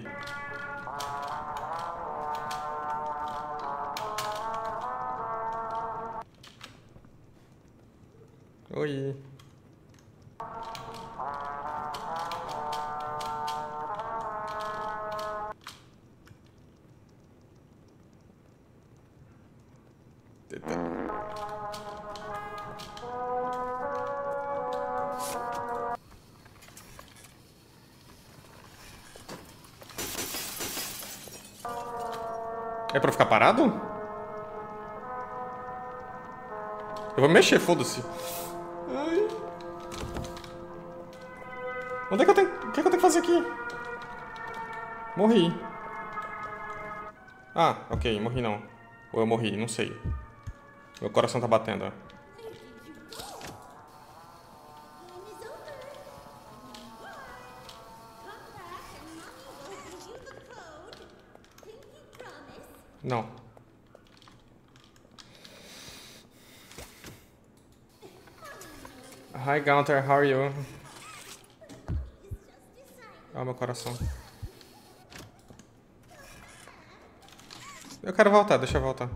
Oi. É pra ficar parado? Eu vou me mexer, foda-se. Ai. Onde é que eu tenho... O que é que eu tenho que fazer aqui? Morri. Ah, ok, morri não. Ou eu morri, não sei. Meu coração tá batendo. Não. Hi Gunther, how are you? Ah, meu coração. Eu quero voltar, deixa eu voltar.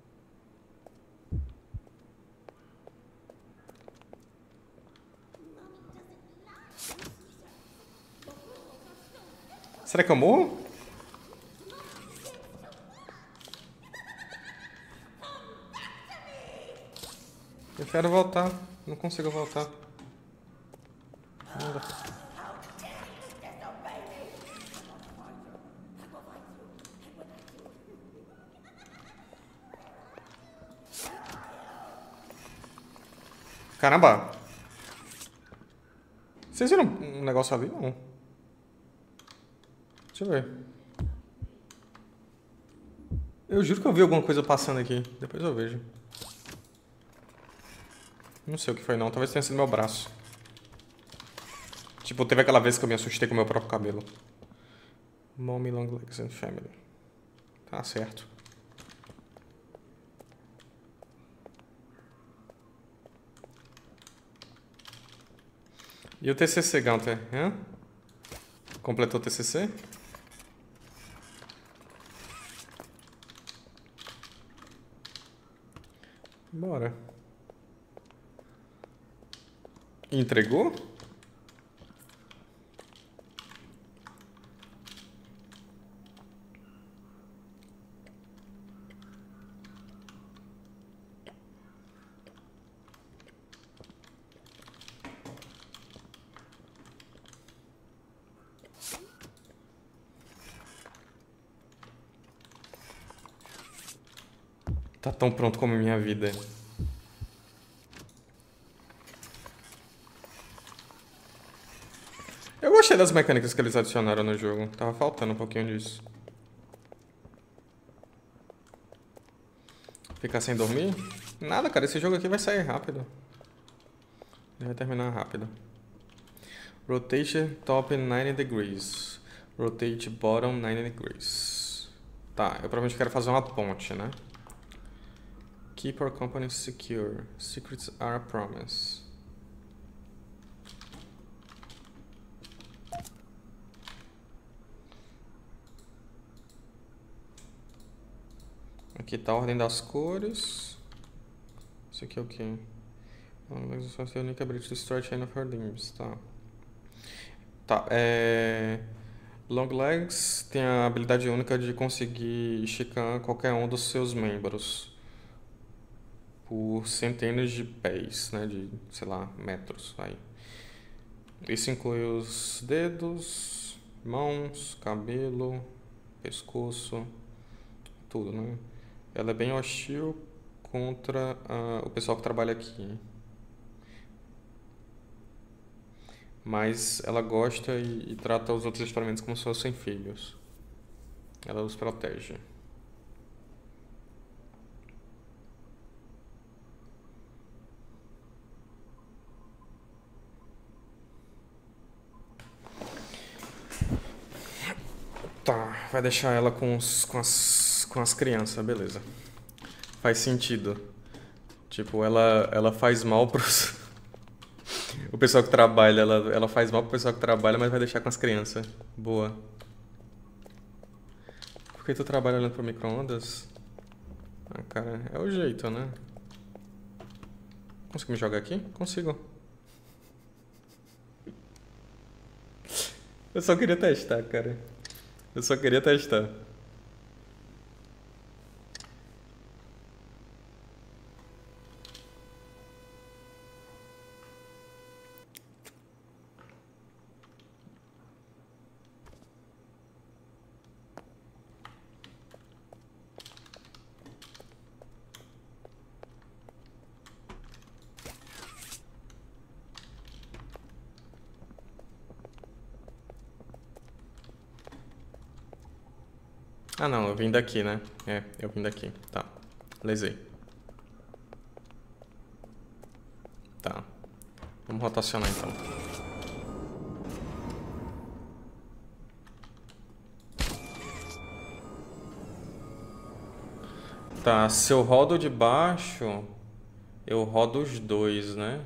Será que eu morro? Eu quero voltar. Não consigo voltar. Não dá. Caramba! Vocês viram um negócio ali? Não. Deixa eu ver. Eu juro que eu vi alguma coisa passando aqui. Depois eu vejo. Não sei o que foi não. Talvez tenha sido meu braço. Tipo, teve aquela vez que eu me assustei com o meu próprio cabelo. Mommy Long Legs and Family. Tá certo. E o T C C, Gunter? Hã? Completou o T C C? Bora. Entregou? Tá tão pronto como minha vida. Eu gostei das mecânicas que eles adicionaram no jogo. Tava faltando um pouquinho disso. Ficar sem dormir? Nada, cara. Esse jogo aqui vai sair rápido. Ele vai terminar rápido. Rotate top ninety degrees. Rotate bottom ninety degrees. Tá, eu provavelmente quero fazer uma ponte, né? Keep our company secure. Secrets are a promise. Aqui tá a ordem das cores. Isso aqui é o quê? Long legs are the unique ability to destroy chain of her limbs. Tá. Tá, é... Long legs tem a habilidade única de conseguir esticar qualquer um dos seus membros. Por centenas de pés, né? De, sei lá, metros. Aí. Isso inclui os dedos, mãos, cabelo, pescoço, tudo, né? Ela é bem hostil contra uh, o pessoal que trabalha aqui. Mas ela gosta e, e trata os outros experimentos como se fossem filhos. Ela os protege. Tá, vai deixar ela com, os, com, as, com as crianças, beleza. Faz sentido. Tipo, ela, ela faz mal pros... o pessoal que trabalha, ela, ela faz mal pro pessoal que trabalha, mas vai deixar com as crianças. Boa. Por que tu trabalha olhando pro micro-ondas? Ah, cara, é o jeito, né? Consigo me jogar aqui? Consigo. Eu só queria testar, cara. Eu só queria testar. Ah, não, eu vim daqui, né? É, eu vim daqui. Tá. Lesei. Tá. Vamos rotacionar, então. Tá, se eu rodo de baixo, eu rodo os dois, né?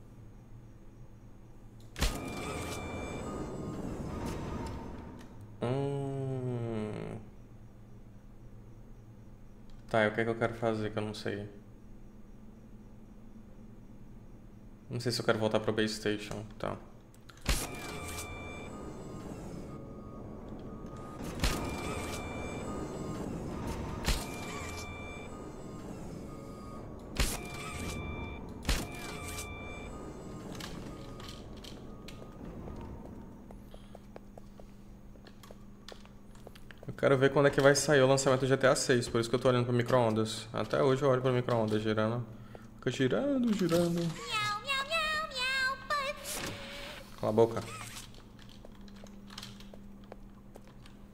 Tá, e o que é que eu quero fazer que eu não sei? Não sei se eu quero voltar pro base station, tá. Quero ver quando é que vai sair o lançamento do G T A seis, por isso que eu tô olhando pro micro-ondas. Até hoje eu olho pro micro-ondas girando. Fica girando, girando. Cala a boca.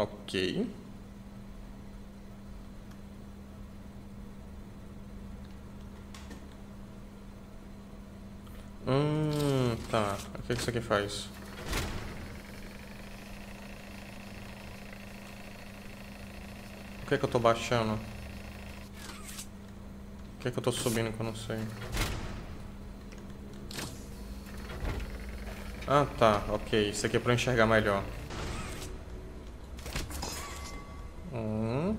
Ok. Hum, tá. O que isso aqui faz? O que é que eu tô baixando? O que é que eu tô subindo que eu não sei? Ah, tá. Ok. Isso aqui é pra eu enxergar melhor. Hum.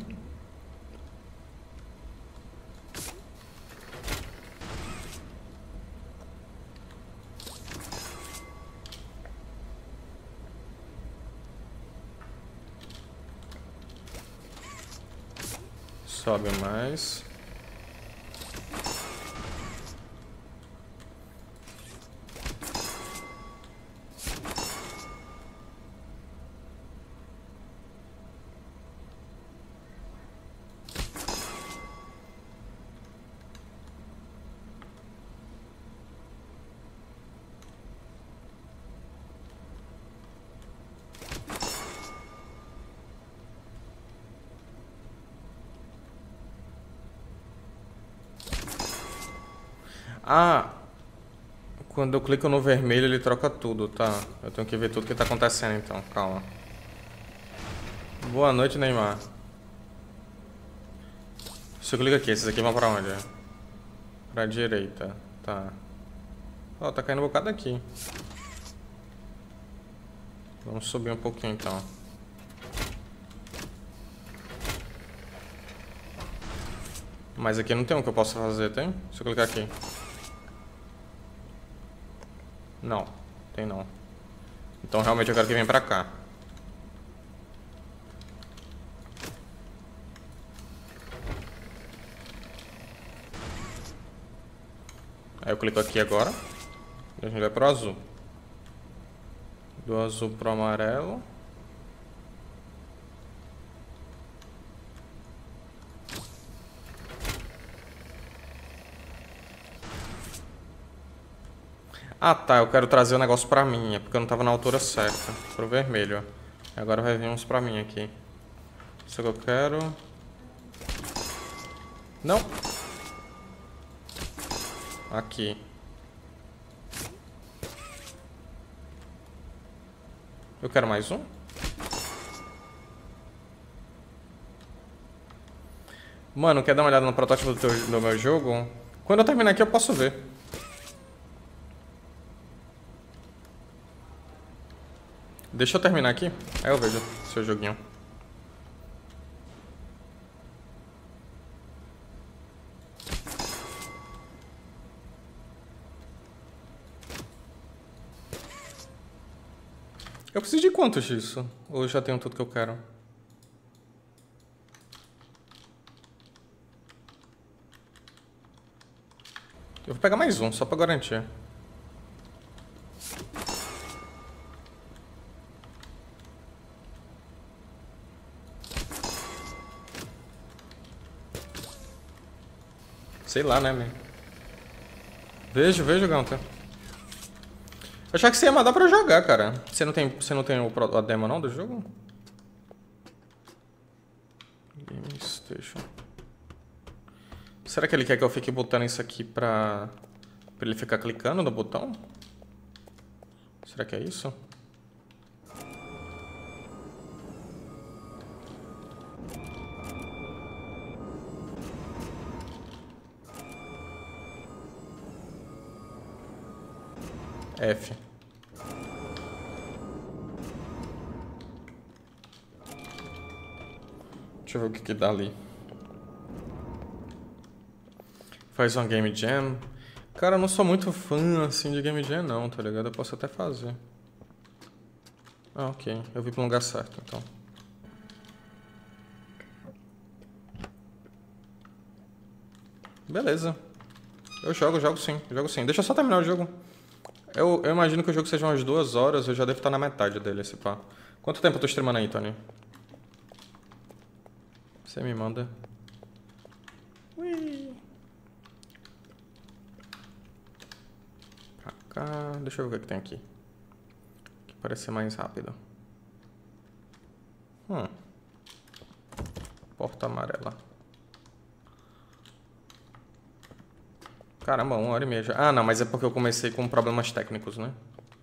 Sobe mais. Ah, quando eu clico no vermelho ele troca tudo, tá? Eu tenho que ver tudo que tá acontecendo então, calma. Boa noite, Neymar. Se eu clico aqui, esses aqui vão pra onde? Pra direita, tá. Ó, tá caindo um bocado aqui. Vamos subir um pouquinho então. Mas aqui não tem um que eu possa fazer, tem? Se eu clicar aqui. Não, tem não. Então realmente eu quero que venha pra cá. Aí eu clico aqui agora. E a gente vai pro azul. Do azul pro amarelo. Ah, tá, eu quero trazer o negócio pra mim, é porque eu não tava na altura certa. Pro vermelho. Agora vai vir uns pra mim aqui. Isso que eu quero. Não. Aqui. Eu quero mais um. Mano, quer dar uma olhada no protótipo do, teu, do meu jogo? Quando eu terminar aqui eu posso ver. Deixa eu terminar aqui, aí eu vejo seu joguinho. Eu preciso de quantos disso? Ou eu já tenho tudo que eu quero? Eu vou pegar mais um, só pra garantir. Sei lá, né, man? Vejo, vejo, Gunter. Eu achava que você ia mandar pra jogar, cara. Você não tem, você não tem o, a demo não do jogo? Game Station. Será que ele quer que eu fique botando isso aqui pra... pra ele ficar clicando no botão? Será que é isso? F. Deixa eu ver o que que dá ali. Faz uma Game Jam. Cara, eu não sou muito fã, assim, de Game Jam não, tá ligado? Eu posso até fazer. Ah, ok. Eu vi pro lugar certo, então. Beleza. Eu jogo, jogo sim, jogo sim. Deixa eu só terminar o jogo. Eu, eu imagino que o jogo seja umas duas horas, eu já devo estar na metade dele, esse pá. Quanto tempo eu tô streamando aí, Tony? Você me manda. Ui. Pra cá. Deixa eu ver o que tem aqui. Que parece ser mais rápido. Hum. Porta amarela. Caramba, uma hora e meia já. Ah, não, mas é porque eu comecei com problemas técnicos, né?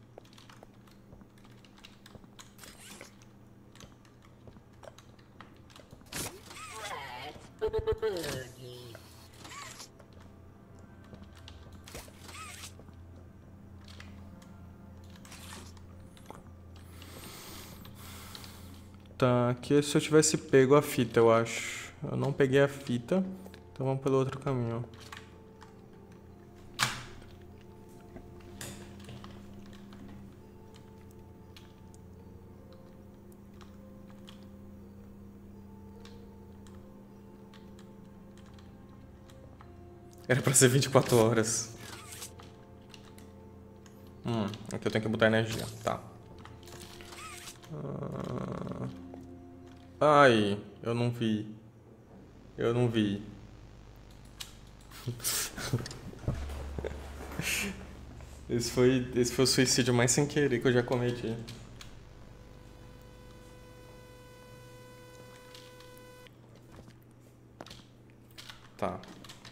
Tá, aqui se eu tivesse pego a fita, eu acho. Eu não peguei a fita, então vamos pelo outro caminho. Era pra ser vinte e quatro horas. Hum, aqui eu tenho que botar energia, tá. Ai, eu não vi. Eu não vi. Esse foi, esse foi o suicídio mais sem querer que eu já cometi. Tá.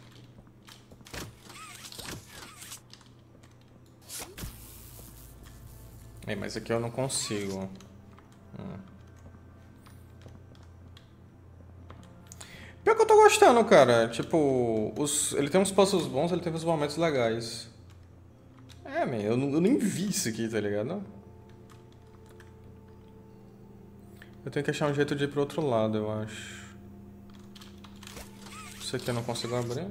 É, mas aqui eu não consigo. Hum. Pior que eu tô gostando, cara. Tipo, os, ele tem uns puzzles bons, ele tem uns momentos legais. É, man, eu, eu nem vi isso aqui, tá ligado? Eu tenho que achar um jeito de ir pro outro lado, eu acho. Isso aqui eu não consigo abrir.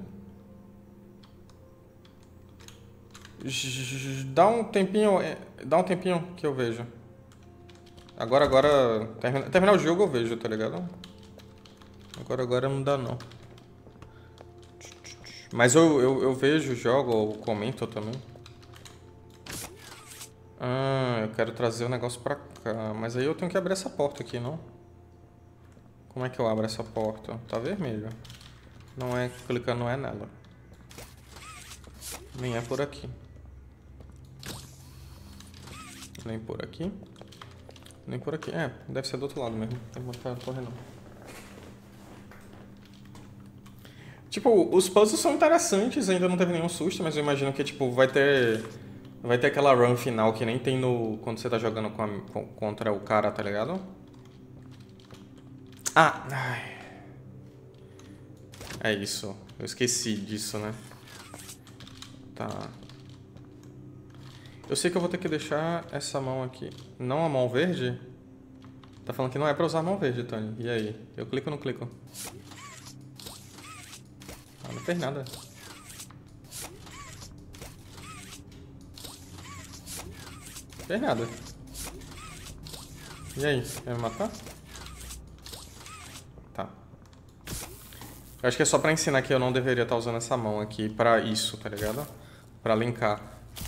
Dá um tempinho, dá um tempinho que eu vejo. Agora, agora, termina, terminar o jogo eu vejo, tá ligado? Agora, agora não dá não. Mas eu, eu, eu vejo, jogo ou comento também. Ah, eu quero trazer o negócio pra cá. Mas aí eu tenho que abrir essa porta aqui, não? Como é que eu abro essa porta? Tá vermelho. Não é clicando, não é nela. Nem é por aqui. Nem por aqui. Nem por aqui. É, deve ser do outro lado mesmo. Tem que botar a torre não. Tipo, os puzzles são interessantes, ainda não teve nenhum susto, mas eu imagino que, tipo, vai ter... Vai ter aquela run final que nem tem no... Quando você tá jogando com a, com, contra o cara, tá ligado? Ah! Ai. É isso. Eu esqueci disso, né? Tá. Eu sei que eu vou ter que deixar essa mão aqui. Não a mão verde? Tá falando que não é pra usar a mão verde, Tony. E aí? Eu clico ou não clico? Ah, não fez nada. Não fez nada. E aí? Quer me matar? Tá. Eu acho que é só pra ensinar que eu não deveria estar usando essa mão aqui pra isso, tá ligado? Pra linkar.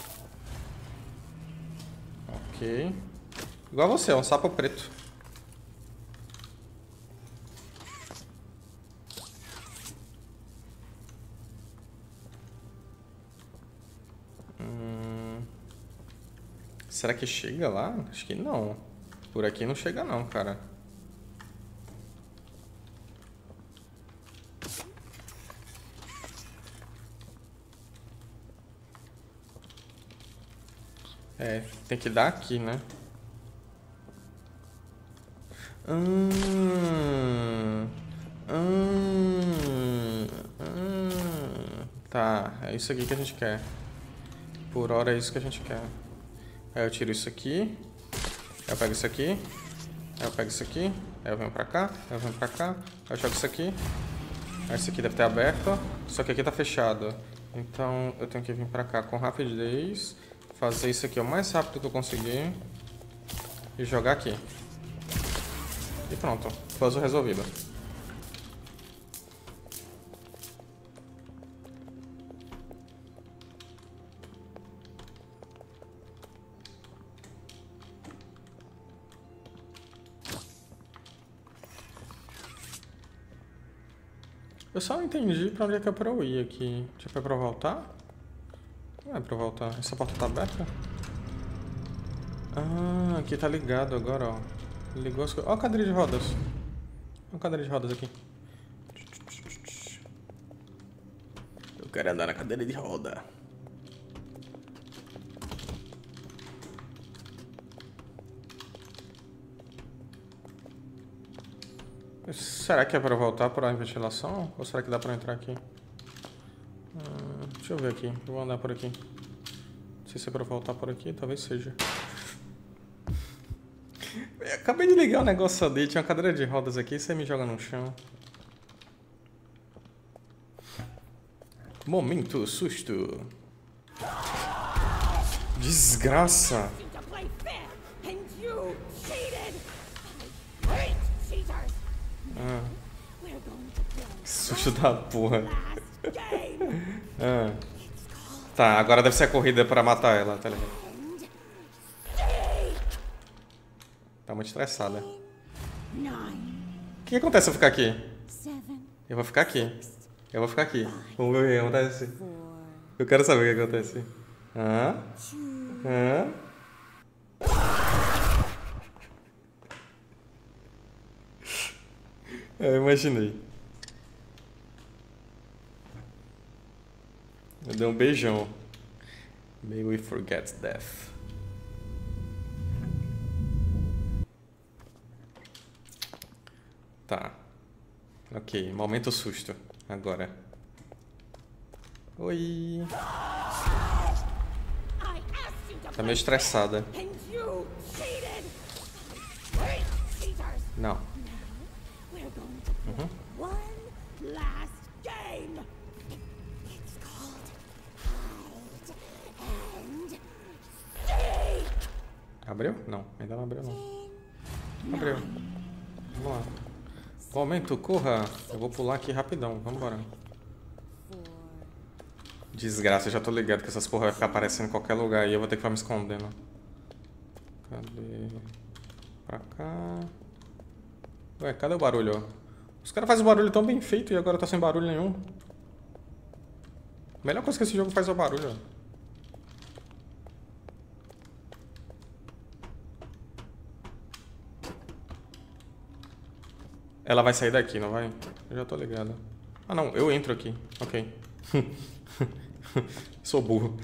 Ok. Igual você, é um sapo preto. Hum... Será que chega lá? Acho que não. Por aqui não chega não, cara. É, tem que dar aqui, né? Hum, hum, hum. Tá, é isso aqui que a gente quer. Por hora é isso que a gente quer. Aí eu tiro isso aqui. Aí eu pego isso aqui. Aí eu pego isso aqui. Aí eu venho pra cá. Aí eu venho pra cá. Aí eu jogo isso aqui. Aí isso aqui deve ter aberto. Só que aqui tá fechado. Então eu tenho que vir pra cá com rapidez. Fazer isso aqui o mais rápido que eu conseguir. E jogar aqui. E pronto. Puzzle resolvido. Eu só não entendi pra onde é que é pra eu ir aqui. Tipo, é pra eu voltar? Não é pra eu voltar. Essa porta tá aberta? Ah, aqui tá ligado agora, ó. Ligou as coisas. Ó a cadeira de rodas. Ó a cadeira de rodas aqui. Eu quero andar na cadeira de roda. Será que é para voltar para a ventilação? Ou será que dá para entrar aqui? Hum, deixa eu ver aqui. Eu vou andar por aqui. Não sei se é para voltar por aqui. Talvez seja. Eu acabei de ligar o negócio ali. Tinha uma cadeira de rodas aqui. Você me joga no chão. Momento susto. Desgraça. Ah. Susto da porra. Ah. Tá, agora deve ser a corrida pra matar ela, tá ligado? Tá muito estressada. O que acontece se eu ficar aqui? Eu vou ficar aqui. Eu vou ficar aqui. Vamos ver o que acontece. Eu quero saber o que acontece. Hã? Hã? Eu imaginei. Eu dei um beijão. May we forget death. Tá. Ok, momento susto. Agora. Oi. Tá meio estressada. Não. Uhum. Abriu? Não, ainda não abriu não. Abriu. Vamos lá. Momento, corra. Eu vou pular aqui rapidão, vamos embora. Desgraça, eu já tô ligado que essas porra vai ficar aparecendo em qualquer lugar e eu vou ter que ficar me escondendo. Cadê? Pra cá. Ué, cadê o barulho, ó? Os caras fazem o barulho tão bem feito e agora tá sem barulho nenhum. A melhor coisa que esse jogo faz é o barulho, ó. Ela vai sair daqui, não vai? Eu já tô ligado. Ah, não. Eu entro aqui. Ok. Sou burro.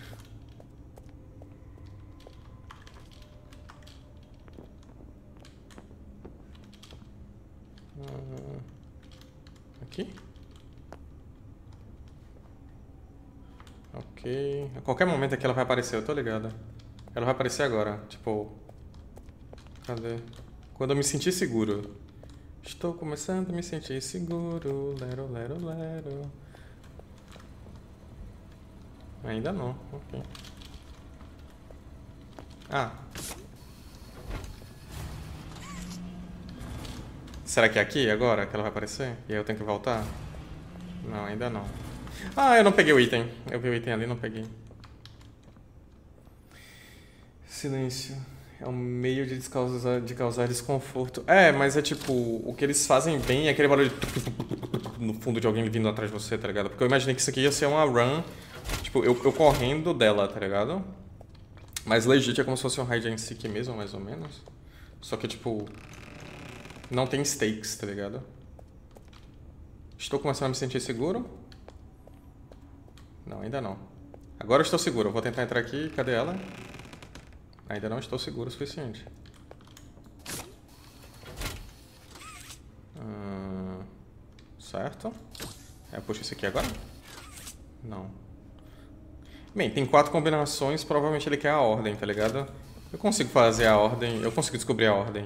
Aqui? Ok. A qualquer momento aqui ela vai aparecer, eu tô ligado. Ela vai aparecer agora. Tipo... Cadê? Quando eu me sentir seguro. Estou começando a me sentir seguro. Lero, lero, lero. Ainda não. Ok. Ah. Será que é aqui agora que ela vai aparecer? E aí eu tenho que voltar? Não, ainda não. Ah, eu não peguei o item. Eu vi o item ali e não peguei. Silêncio. É um meio de causar, de causar desconforto. É, mas é tipo... O que eles fazem bem é aquele barulho... No fundo de alguém vindo atrás de você, tá ligado? Porque eu imaginei que isso aqui ia ser uma run... Tipo, eu, eu correndo dela, tá ligado? Mas legit é como se fosse um hide and seek mesmo, mais ou menos. Só que, tipo... Não tem stakes, tá ligado? Estou começando a me sentir seguro? Não, ainda não. Agora eu estou seguro. Eu vou tentar entrar aqui. Cadê ela? Ainda não estou seguro o suficiente. Hum, certo. Eu puxo esse aqui agora? Não. Bem, tem quatro combinações. Provavelmente ele quer a ordem, tá ligado? Eu consigo fazer a ordem. Eu consigo descobrir a ordem.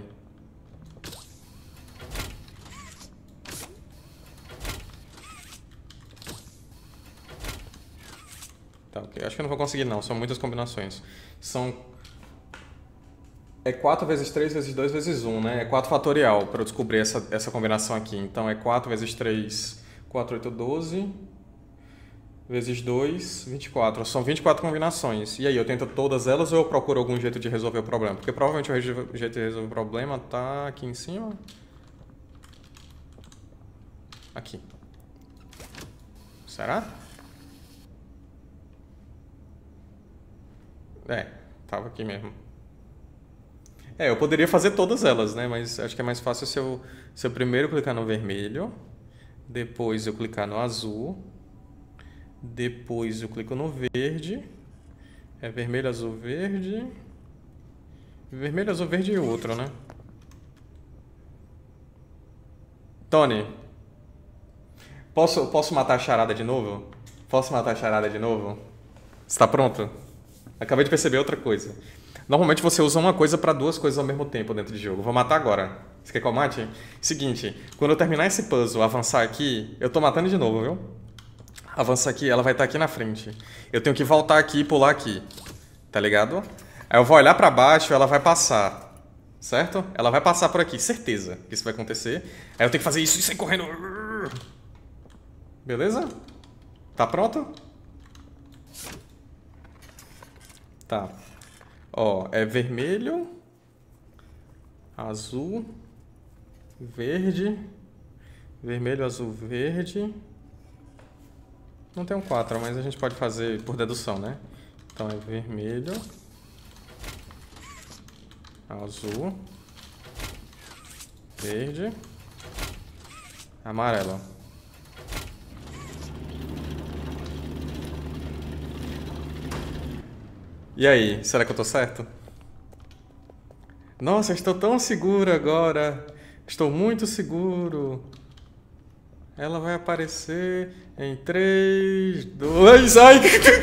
Tá, ok. Acho que eu não vou conseguir não. São muitas combinações. São... É quatro vezes três vezes dois vezes um, né? É quatro fatorial para eu descobrir essa, essa combinação aqui. Então é quatro vezes três, quatro, oito, doze. Vezes dois, vinte e quatro. São vinte e quatro combinações. E aí, eu tento todas elas ou eu procuro algum jeito de resolver o problema? Porque provavelmente o jeito de resolver o problema tá aqui em cima. Aqui. Será? É, tava aqui mesmo. É, eu poderia fazer todas elas, né? Mas acho que é mais fácil se eu, se eu primeiro clicar no vermelho, depois eu clicar no azul, Depois eu clico no verde. É vermelho, azul, verde. Vermelho, azul, verde e outro, né? Tony. Posso, posso matar a charada de novo? Posso matar a charada de novo? Você tá pronto? Acabei de perceber outra coisa. Normalmente você usa uma coisa pra duas coisas ao mesmo tempo dentro de jogo. Vou matar agora. Você quer que eu mate? Seguinte, quando eu terminar esse puzzle, avançar aqui, eu tô matando de novo, viu? Avançar aqui, ela vai estar aqui na frente. Eu tenho que voltar aqui e pular aqui. Tá ligado? Aí eu vou olhar pra baixo e ela vai passar. Certo? Ela vai passar por aqui, certeza que isso vai acontecer. Aí eu tenho que fazer isso e sair correndo. Beleza? Tá pronto? Tá. Ó, é vermelho, azul, verde, vermelho, azul, verde. Não tem um quatro, mas a gente pode fazer por dedução, né? Então é vermelho, azul, verde, amarelo. E aí, será que eu tô certo? Nossa, estou tão seguro agora. Estou muito seguro. Ela vai aparecer em três, dois... Ai!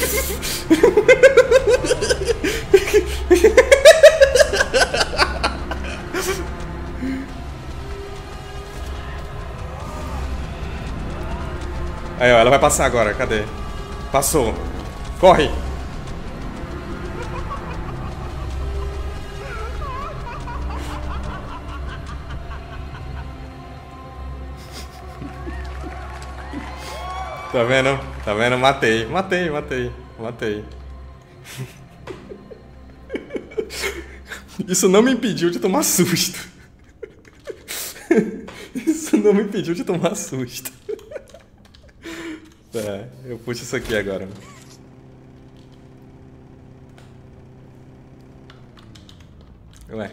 Aí, ó, ela vai passar agora. Cadê? Passou. Corre! Tá vendo? Tá vendo? Matei, matei, matei, matei. Isso não me impediu de tomar susto. Isso não me impediu de tomar susto. Tá, eu puxo isso aqui agora. Ué.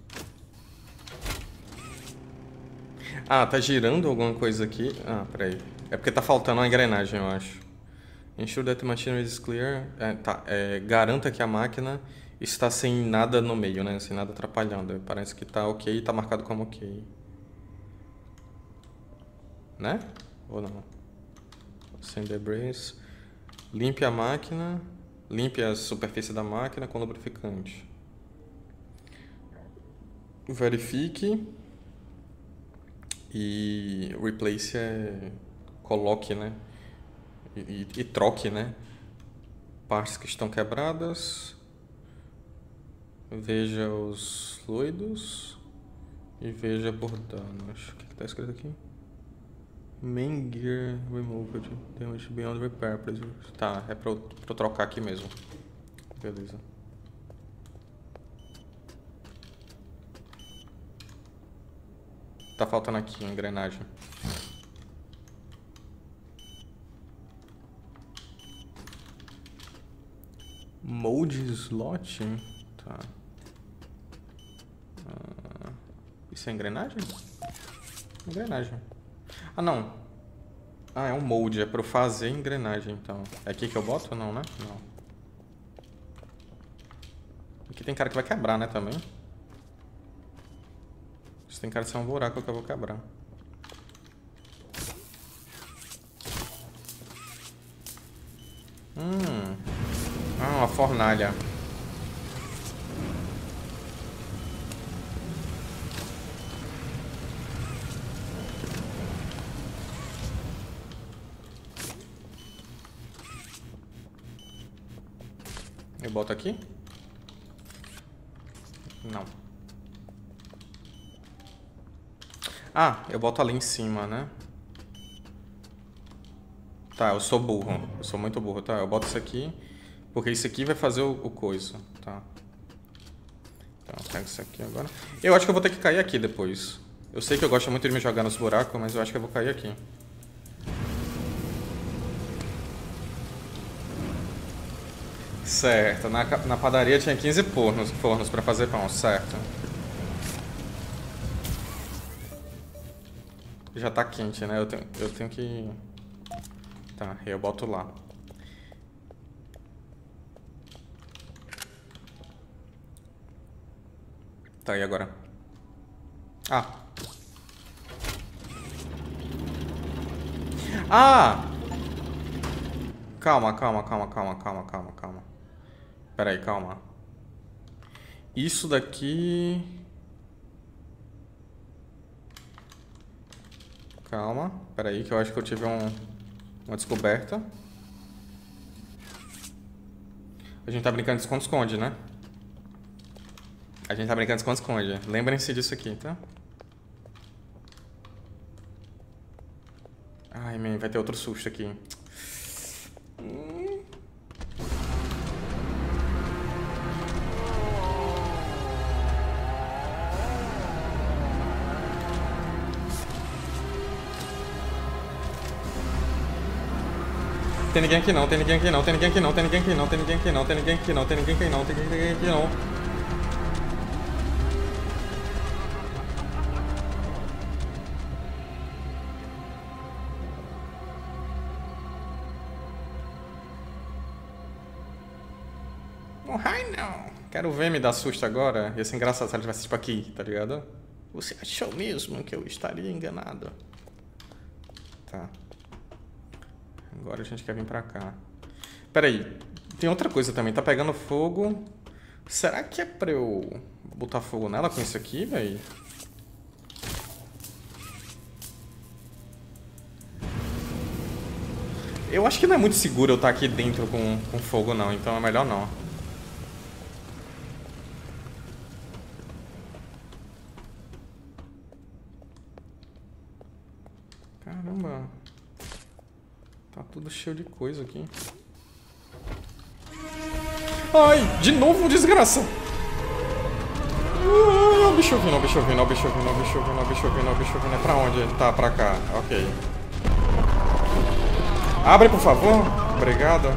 Ah, tá girando alguma coisa aqui. Ah, peraí. É porque tá faltando uma engrenagem, eu acho. Ensure that the machine is clear. É, tá, é, garanta que a máquina está sem nada no meio, né? Sem nada atrapalhando. Parece que tá ok, tá marcado como ok. Né? Ou não? Sem debris. Limpe a máquina. Limpe a superfície da máquina com lubrificante. Verifique. E replace é... coloque, né? E, e, e troque, né? Partes que estão quebradas. Veja os fluidos. E veja por danos. O que está escrito aqui? Main gear removed. Damage beyond repair. Please. Tá, é pra eu, pra eu trocar aqui mesmo. Beleza. Tá faltando aqui a engrenagem. Mode slot? Tá. Ah, isso é engrenagem? Engrenagem. Ah, não. Ah, é um molde. É pra eu fazer engrenagem, então. É aqui que eu boto ou não, né? Não. Aqui tem cara que vai quebrar, né, também. Isso tem cara de ser um buraco que eu vou quebrar. Hum. Ah, uma fornalha. Eu boto aqui? Não. Ah, eu boto ali em cima, né? Tá, eu sou burro. Eu sou muito burro, tá? Eu boto isso aqui, porque isso aqui vai fazer o, o coisa, tá? Então, eu pego isso aqui agora. Eu acho que eu vou ter que cair aqui depois. Eu sei que eu gosto muito de me jogar nos buracos, mas eu acho que eu vou cair aqui. Certo, na, na padaria tinha quinze fornos, fornos pra fazer pão, certo. Já tá quente, né? Eu tenho, eu tenho que... Tá, eu boto lá. Tá, e agora? Ah. Ah! Calma, calma, calma, calma, calma, calma, calma. Pera aí, calma. Isso daqui... Calma, pera aí que eu acho que eu tive um, uma descoberta. A gente tá brincando de esconde-esconde, né? A gente tá brincando de esconde-esconde. Lembrem-se disso aqui, tá? Ai, man, vai ter outro susto aqui. Hum. Tem ninguém aqui não, tem ninguém aqui não, tem ninguém aqui não, tem ninguém aqui não, tem ninguém aqui não, tem ninguém aqui não, tem ninguém aqui não, tem ninguém aqui não. Oh, ai não. Quero ver me dar susto agora. Ia ser engraçado se ela tivesse tipo aqui, tá ligado? Você achou mesmo que eu estaria enganado? Tá. Agora a gente quer vir pra cá. Pera aí. Tem outra coisa também. Tá pegando fogo. Será que é pra eu botar fogo nela com isso aqui, véi? Eu acho que não é muito seguro eu estar aqui dentro com, com fogo, não. Então é melhor não. Caramba. Tá tudo cheio de coisa aqui. Ai, de novo um desgraça. Ah, bicho vindo, bicho vindo, bicho vindo, bicho vindo, bicho vindo, bicho vindo. É pra onde? Tá, pra cá. Ok. Abre, por favor. Obrigado.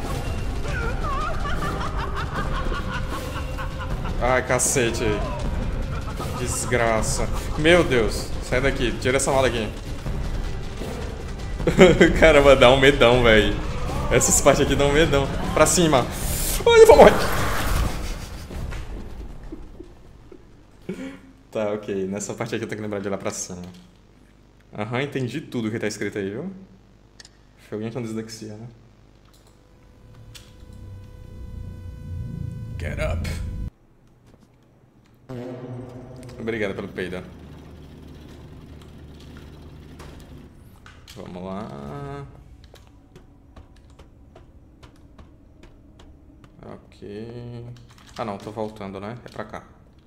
Ai, cacete. Desgraça. Meu Deus. Sai daqui. Tira essa mala daqui. Caramba, dá um medão, velho. Essas partes aqui dão um medão. Pra cima. Ai, eu vou morrer. Tá, ok. Nessa parte aqui eu tenho que lembrar de ir lá pra cima. Aham, entendi tudo que tá escrito aí, viu? Foi alguém com dislexia, né? Get up. Obrigado pelo peido. Vamos lá. Ok. Ah não, tô voltando, né? É pra cá.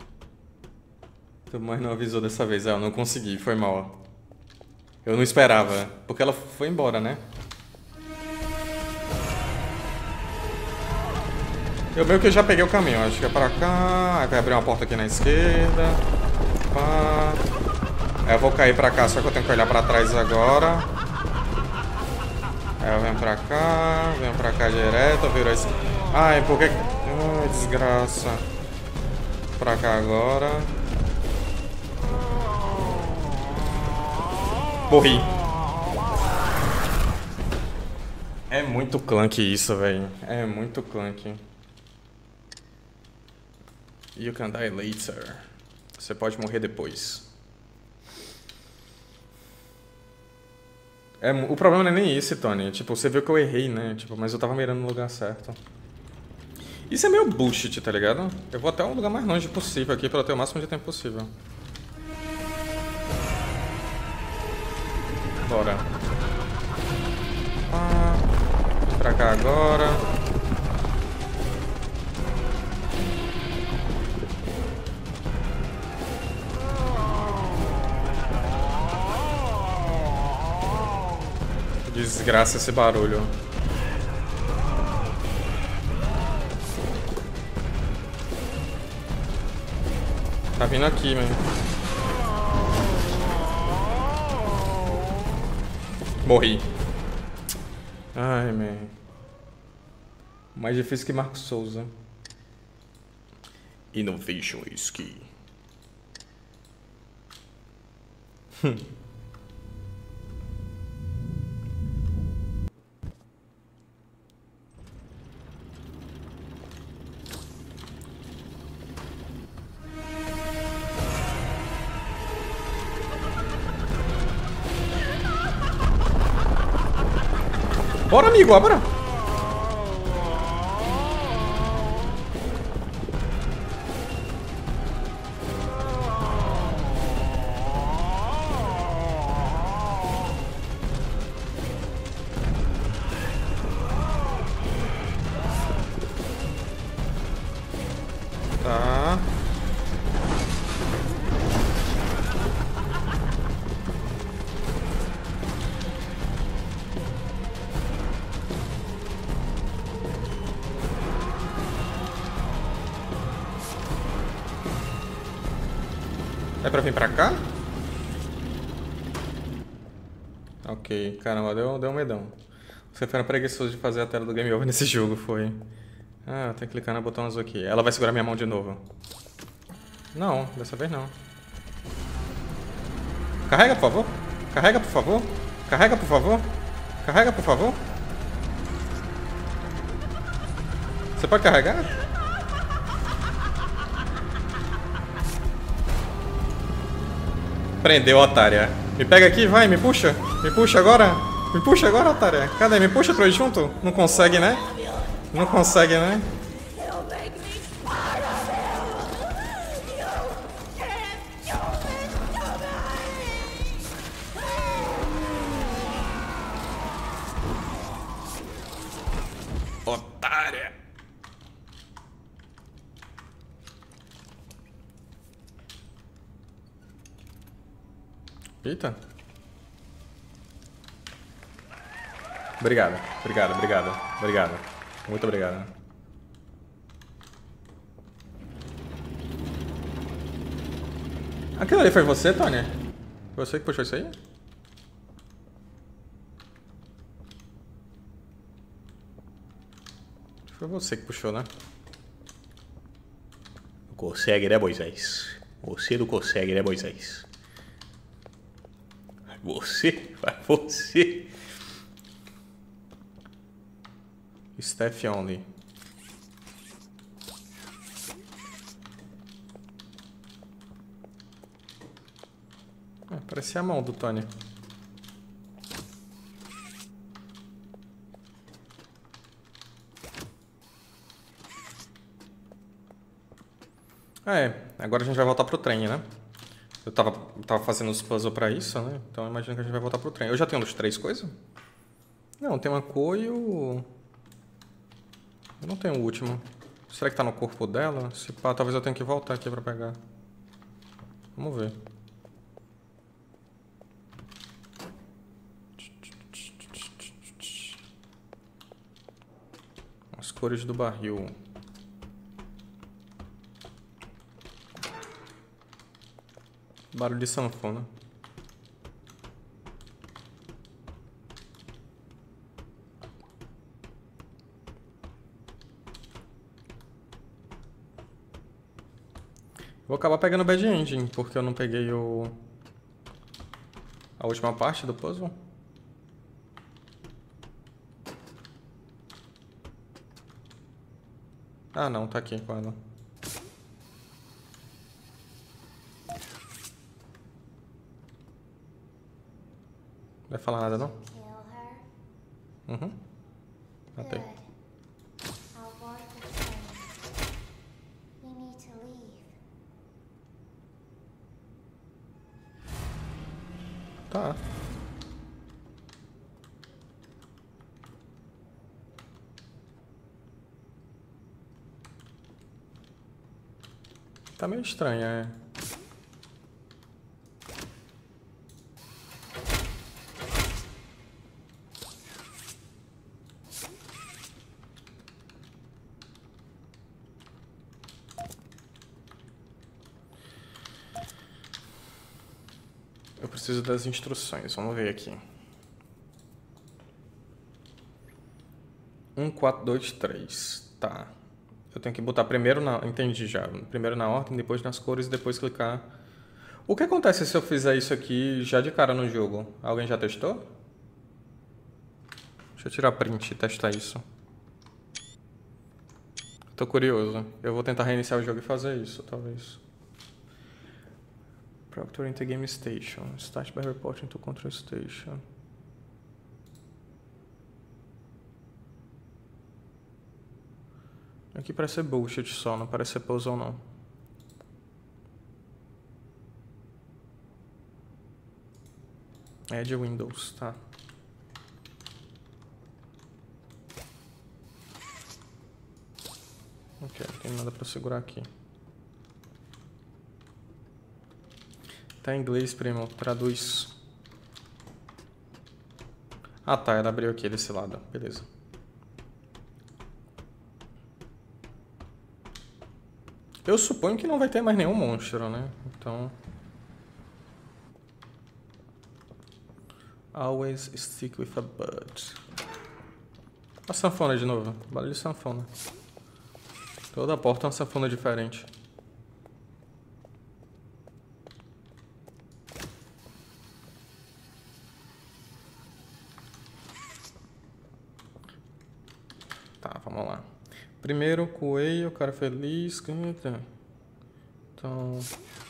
Tua mãe não avisou dessa vez. Ah, eu não consegui, foi mal. Eu não esperava, porque ela foi embora, né? Eu meio que já peguei o caminho, acho que é pra cá. Aí vai abrir uma porta aqui na esquerda. Pá. Aí eu vou cair pra cá, só que eu tenho que olhar pra trás agora. Aí eu venho pra cá, venho pra cá direto, viro esse... Ai, por que... Ai, desgraça. Pra cá agora. Morri. É muito clunk isso, velho. É muito clunk. You can die later. Você pode morrer depois. É, o problema não é nem esse, Tony. Tipo, você viu que eu errei, né? Tipo, mas eu tava mirando no lugar certo. Isso é meio bullshit, tá ligado? Eu vou até o lugar mais longe possível aqui pra eu ter o máximo de tempo possível. Bora. Ah, pra cá agora. Desgraça esse barulho. Tá vindo aqui, mano. Morri. Ai, man. Mais difícil que Marcos Souza. Innovation is key. Bora, amigo, bora. Tá. É pra vir pra cá? Ok, caramba, deu, deu um medão. Você foi preguiçoso de fazer a tela do Game Over nesse jogo, foi. Ah, tem que clicar no botão azul aqui. Ela vai segurar minha mão de novo. Não, dessa vez não. Carrega, por favor. Carrega, por favor. Carrega, por favor. Carrega, por favor. Você pode carregar? Prendeu, otária. Me pega aqui, vai, me puxa. Me puxa agora. Me puxa agora, otária. Cadê? Me puxa pra ir junto? Não consegue, né? Não consegue, né? Otária. Eita. Obrigado, obrigado, obrigado, obrigado. Muito obrigado. Aquilo ali foi você, Tony? Foi você que puxou isso aí? Foi você que puxou, né? Consegue, né, Moisés? Você não consegue, né, Moisés? Você, vai você. Staff only. Ah, parecia a mão do Tony. Ah, é. Agora a gente vai voltar pro trem, né? Eu tava, tava fazendo os puzzles pra isso, né? Então eu imagino que a gente vai voltar pro trem. Eu já tenho os três coisas? Não, tem uma cor e o... Eu não tenho o último. Será que tá no corpo dela? Se pá, talvez eu tenha que voltar aqui pra pegar. Vamos ver. As cores do barril. Barulho de sanfona. Vou acabar pegando o Bad Ending, porque eu não peguei o... a última parte do puzzle. Ah, não, tá aqui com ela. Não vai falar nada, não? Uhum. Matei. Tá. Tá meio estranho, é. Eu preciso das instruções, vamos ver aqui. Um, quatro, dois, três. Tá. Eu tenho que botar primeiro na... Entendi já. Primeiro na ordem, depois nas cores e depois clicar. O que acontece se eu fizer isso aqui já de cara no jogo? Alguém já testou? Deixa eu tirar print e testar isso. Tô curioso. Eu vou tentar reiniciar o jogo e fazer isso, talvez. Proctor into game station. Start by reporting to control station. Aqui parece ser bullshit só, não parece ser puzzle não. É de Windows, tá. Ok, não tem nada pra segurar aqui. Tá em inglês, primo. Traduz. Ah, tá. Ela abriu aqui desse lado. Beleza. Eu suponho que não vai ter mais nenhum monstro, né? Então... Always stick with a bud. A sanfona de novo. Barulho de sanfona. Toda porta é uma sanfona diferente. Tá, vamos lá. Primeiro, coelho, cara feliz. Então...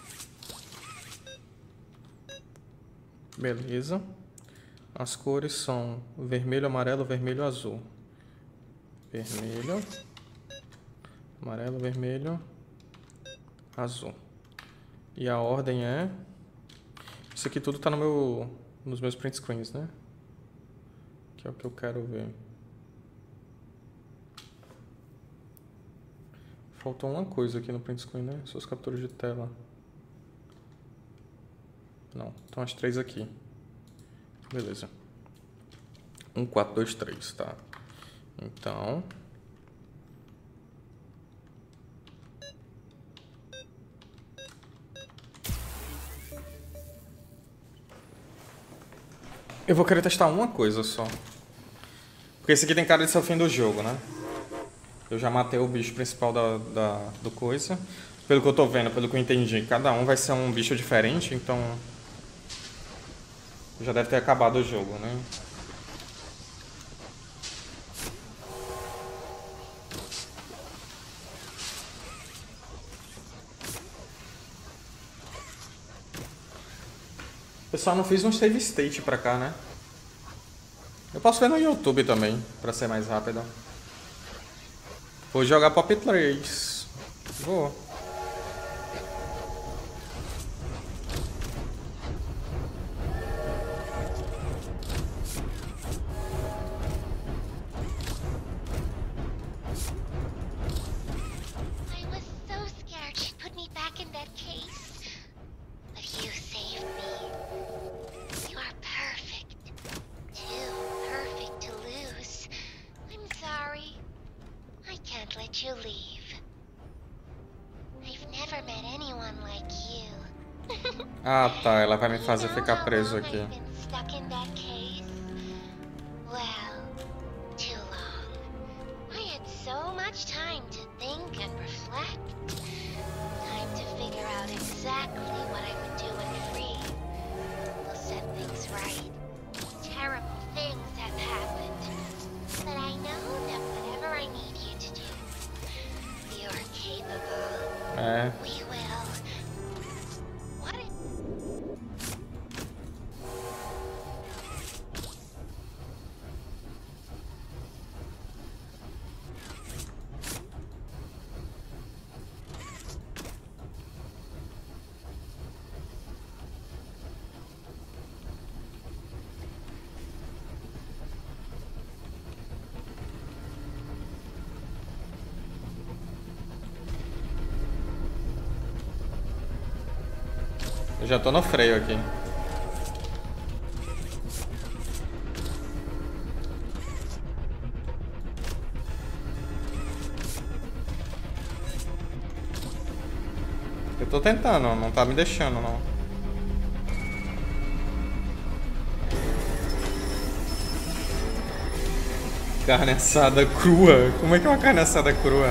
Beleza. As cores são vermelho, amarelo, vermelho, azul. Vermelho. Amarelo, vermelho, azul. E a ordem é... Isso aqui tudo tá no meu, nos meus print screens, né? Que é o que eu quero ver. Faltou uma coisa aqui no print screen, né? Suas capturas de tela. Não, estão as três aqui. Beleza. um, quatro, dois, três, tá. Então... Eu vou querer testar uma coisa só. Porque esse aqui tem cara de ser o fim do jogo, né? Eu já matei o bicho principal da, da, do coisa. Pelo que eu tô vendo, pelo que eu entendi, cada um vai ser um bicho diferente, então... Já deve ter acabado o jogo, né? O pessoal não fez um save state pra cá, né? Eu posso ver no YouTube também, pra ser mais rápido. Vou jogar Pop três. Vou. Ah, tá. Ela vai me fazer ficar preso aqui. É. Eu já tô no freio aqui. Eu tô tentando, não tá me deixando, não. Carne assada crua? Como é que é uma carne assada crua?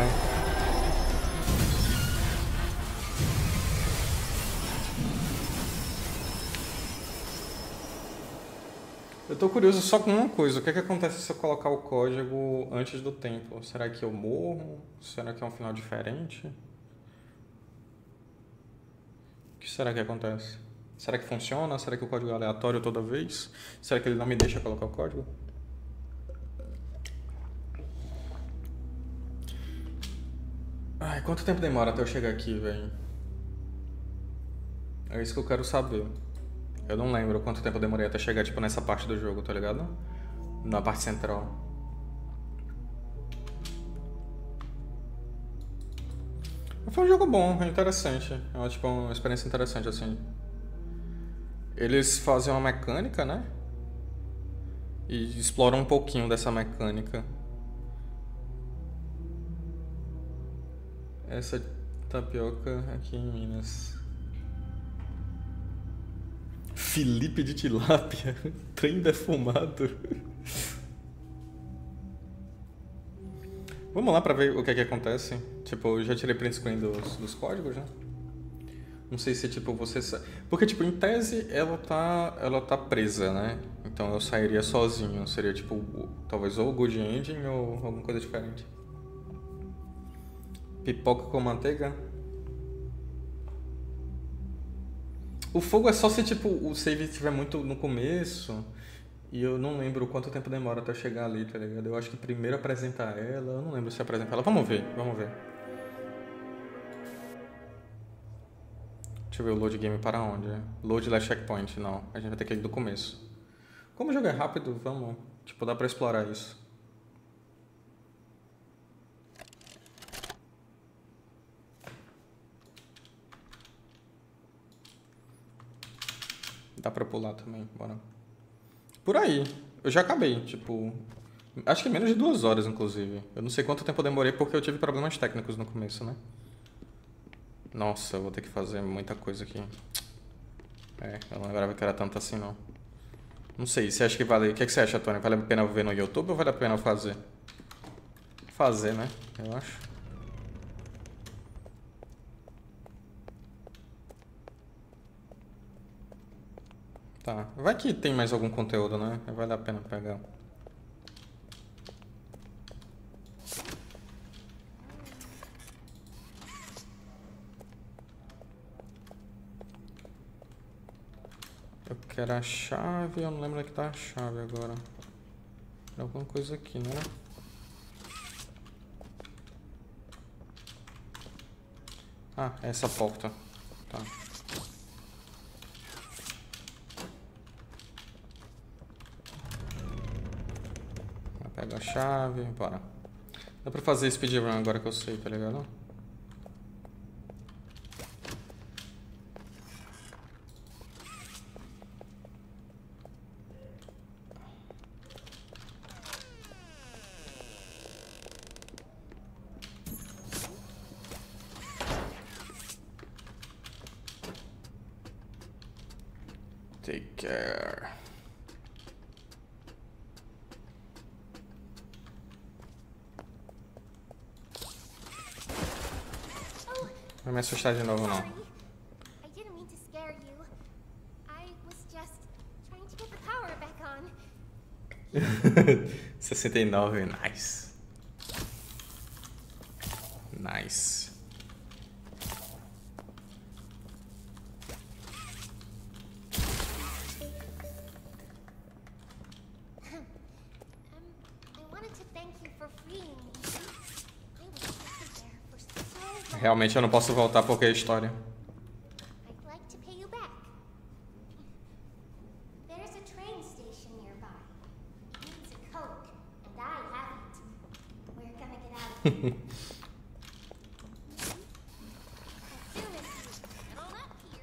Eu tô curioso só com uma coisa. O que é que acontece se eu colocar o código antes do tempo? Será que eu morro? Será que é um final diferente? O que será que acontece? Será que funciona? Será que o código é aleatório toda vez? Será que ele não me deixa colocar o código? Ai, quanto tempo demora até eu chegar aqui, velho? É isso que eu quero saber. Eu não lembro quanto tempo eu demorei até chegar, tipo, nessa parte do jogo, tá ligado? Na parte central. Foi um jogo bom, é interessante. É uma, tipo, uma experiência interessante, assim. Eles fazem uma mecânica, né? E exploram um pouquinho dessa mecânica. Essa tapioca aqui em Minas. Felipe de tilápia. Trem defumado. Vamos lá pra ver o que é que acontece. Tipo, eu já tirei print screen dos, dos códigos, né? Não sei se, tipo, você... Sa... Porque, tipo, em tese, ela tá, ela tá presa, né? Então eu sairia sozinho. Seria, tipo, talvez ou o Good Engine ou alguma coisa diferente. Pipoca com manteiga. O fogo é só se, tipo, o save estiver muito no começo. E eu não lembro quanto tempo demora até eu chegar ali, tá ligado? Eu acho que primeiro apresentar ela... Eu não lembro se apresentar ela. Vamos ver, vamos ver. Deixa eu ver o load game para onde? Load last checkpoint, não. A gente vai ter que ir do começo. Como o jogo é rápido, vamos... Tipo, dá pra explorar isso. Dá pra pular também, bora. Por aí. Eu já acabei, tipo... Acho que menos de duas horas, inclusive. Eu não sei quanto tempo eu demorei porque eu tive problemas técnicos no começo, né? Nossa, eu vou ter que fazer muita coisa aqui. É, eu não lembrava que era tanto assim, não. Não sei, você acha que vale... O que, é que você acha, Tony? Vale a pena ver no YouTube ou vale a pena fazer? Fazer, né? Eu acho. Tá. Vai que tem mais algum conteúdo, né? Vale a pena pegar. Eu quero a chave, eu não lembro onde é que tá a chave agora. Tem alguma coisa aqui, né? Ah, é essa porta. Tá. Pega a chave, bora. Dá pra fazer speedrun agora que eu sei, tá ligado? Take care. Não vai me assustar de novo, não. I didn't mean to scare you. I was just trying to get the power back on. sessenta e nove, nice. Nice. Realmente eu não posso voltar porque é história. I'd like to pay you back. There's a train station nearby. It needs a code, and I have it. We're gonna get out of here. As soon as you get on up here.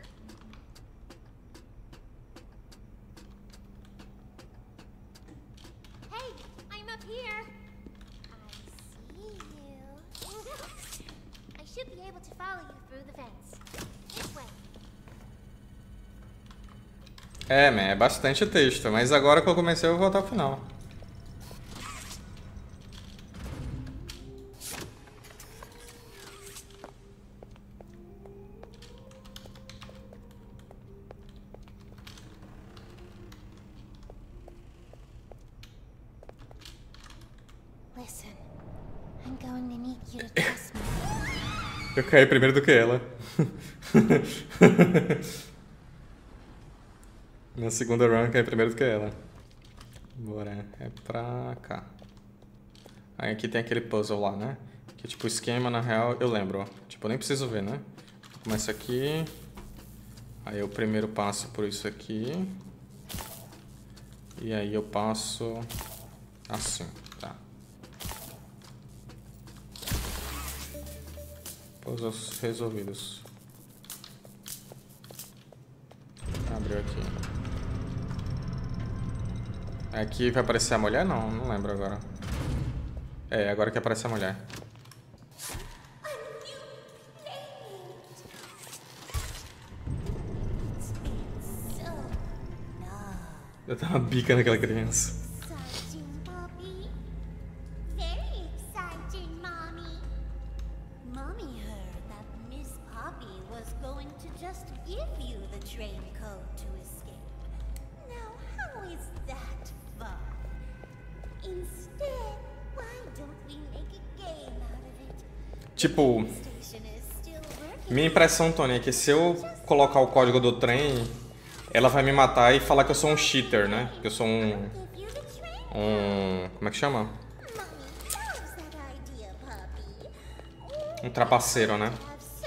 Hey, I'm up here. I see you. I should be able to follow you through the fence. This way. É, man, é bastante texto, mas agora que eu comecei eu vou voltar ao final. Listen, I'm going to need you to trust me. Eu caí primeiro do que ela. Na segunda run eu caí primeiro do que ela. Bora, é pra cá. Aí aqui tem aquele puzzle lá, né? Que Que tipo, o esquema, na real, eu lembro, ó. Tipo, eu nem preciso ver, né? Começa aqui. Aí eu primeiro passo por isso aqui. E aí eu passo assim, tá? Puzzles resolvidos. Abriu aqui. Aqui vai aparecer a mulher? Não, não lembro agora. É, agora que aparece a mulher. Eu tava uma bica naquela criança. Exciting, Poppy. Very exciting, Mommy. Mommy heard that Miss Poppy was going to just give you the train code to escape. Now, how is that fun? Instead, why don't we make a game out of it? Tipo, minha impressão, Tony, é que se eu colocar o código do trem, ela vai me matar e falar que eu sou um cheater, né? Que eu sou um... Um... Como é que chama? Um trapaceiro, né?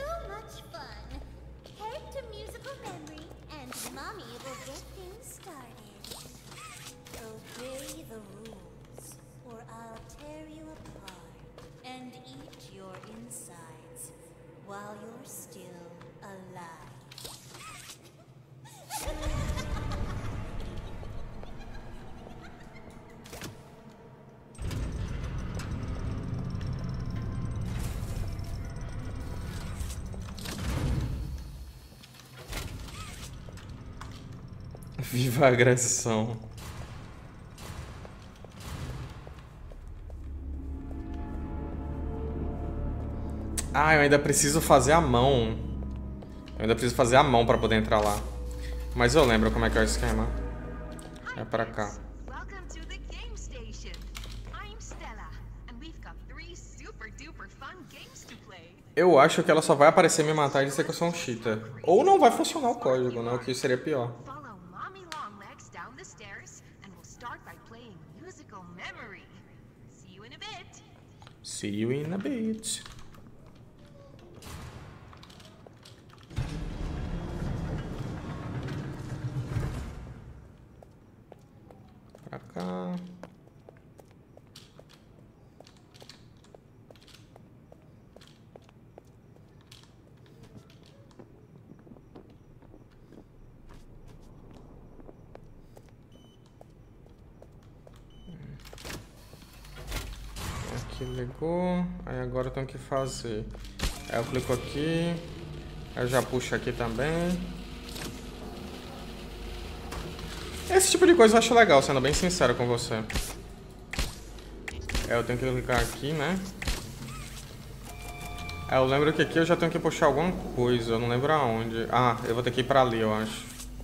Viva a agressão. Ah, eu ainda preciso fazer a mão. Eu ainda preciso fazer a mão pra poder entrar lá. Mas eu lembro como é que é o esquema. É pra cá. Eu acho que ela só vai aparecer me matar e dizer que eu sou um cheater. Ou não vai funcionar o código, né? O que seria pior. See you in a bit. Pra cá. Aqui ligou, aí agora eu tenho que fazer. Aí eu clico aqui, aí eu já puxo aqui também. Esse tipo de coisa eu acho legal, sendo bem sincero com você. Aí eu tenho que clicar aqui, né? Aí eu lembro que aqui eu já tenho que puxar alguma coisa, eu não lembro aonde. Ah, eu vou ter que ir pra ali, eu acho.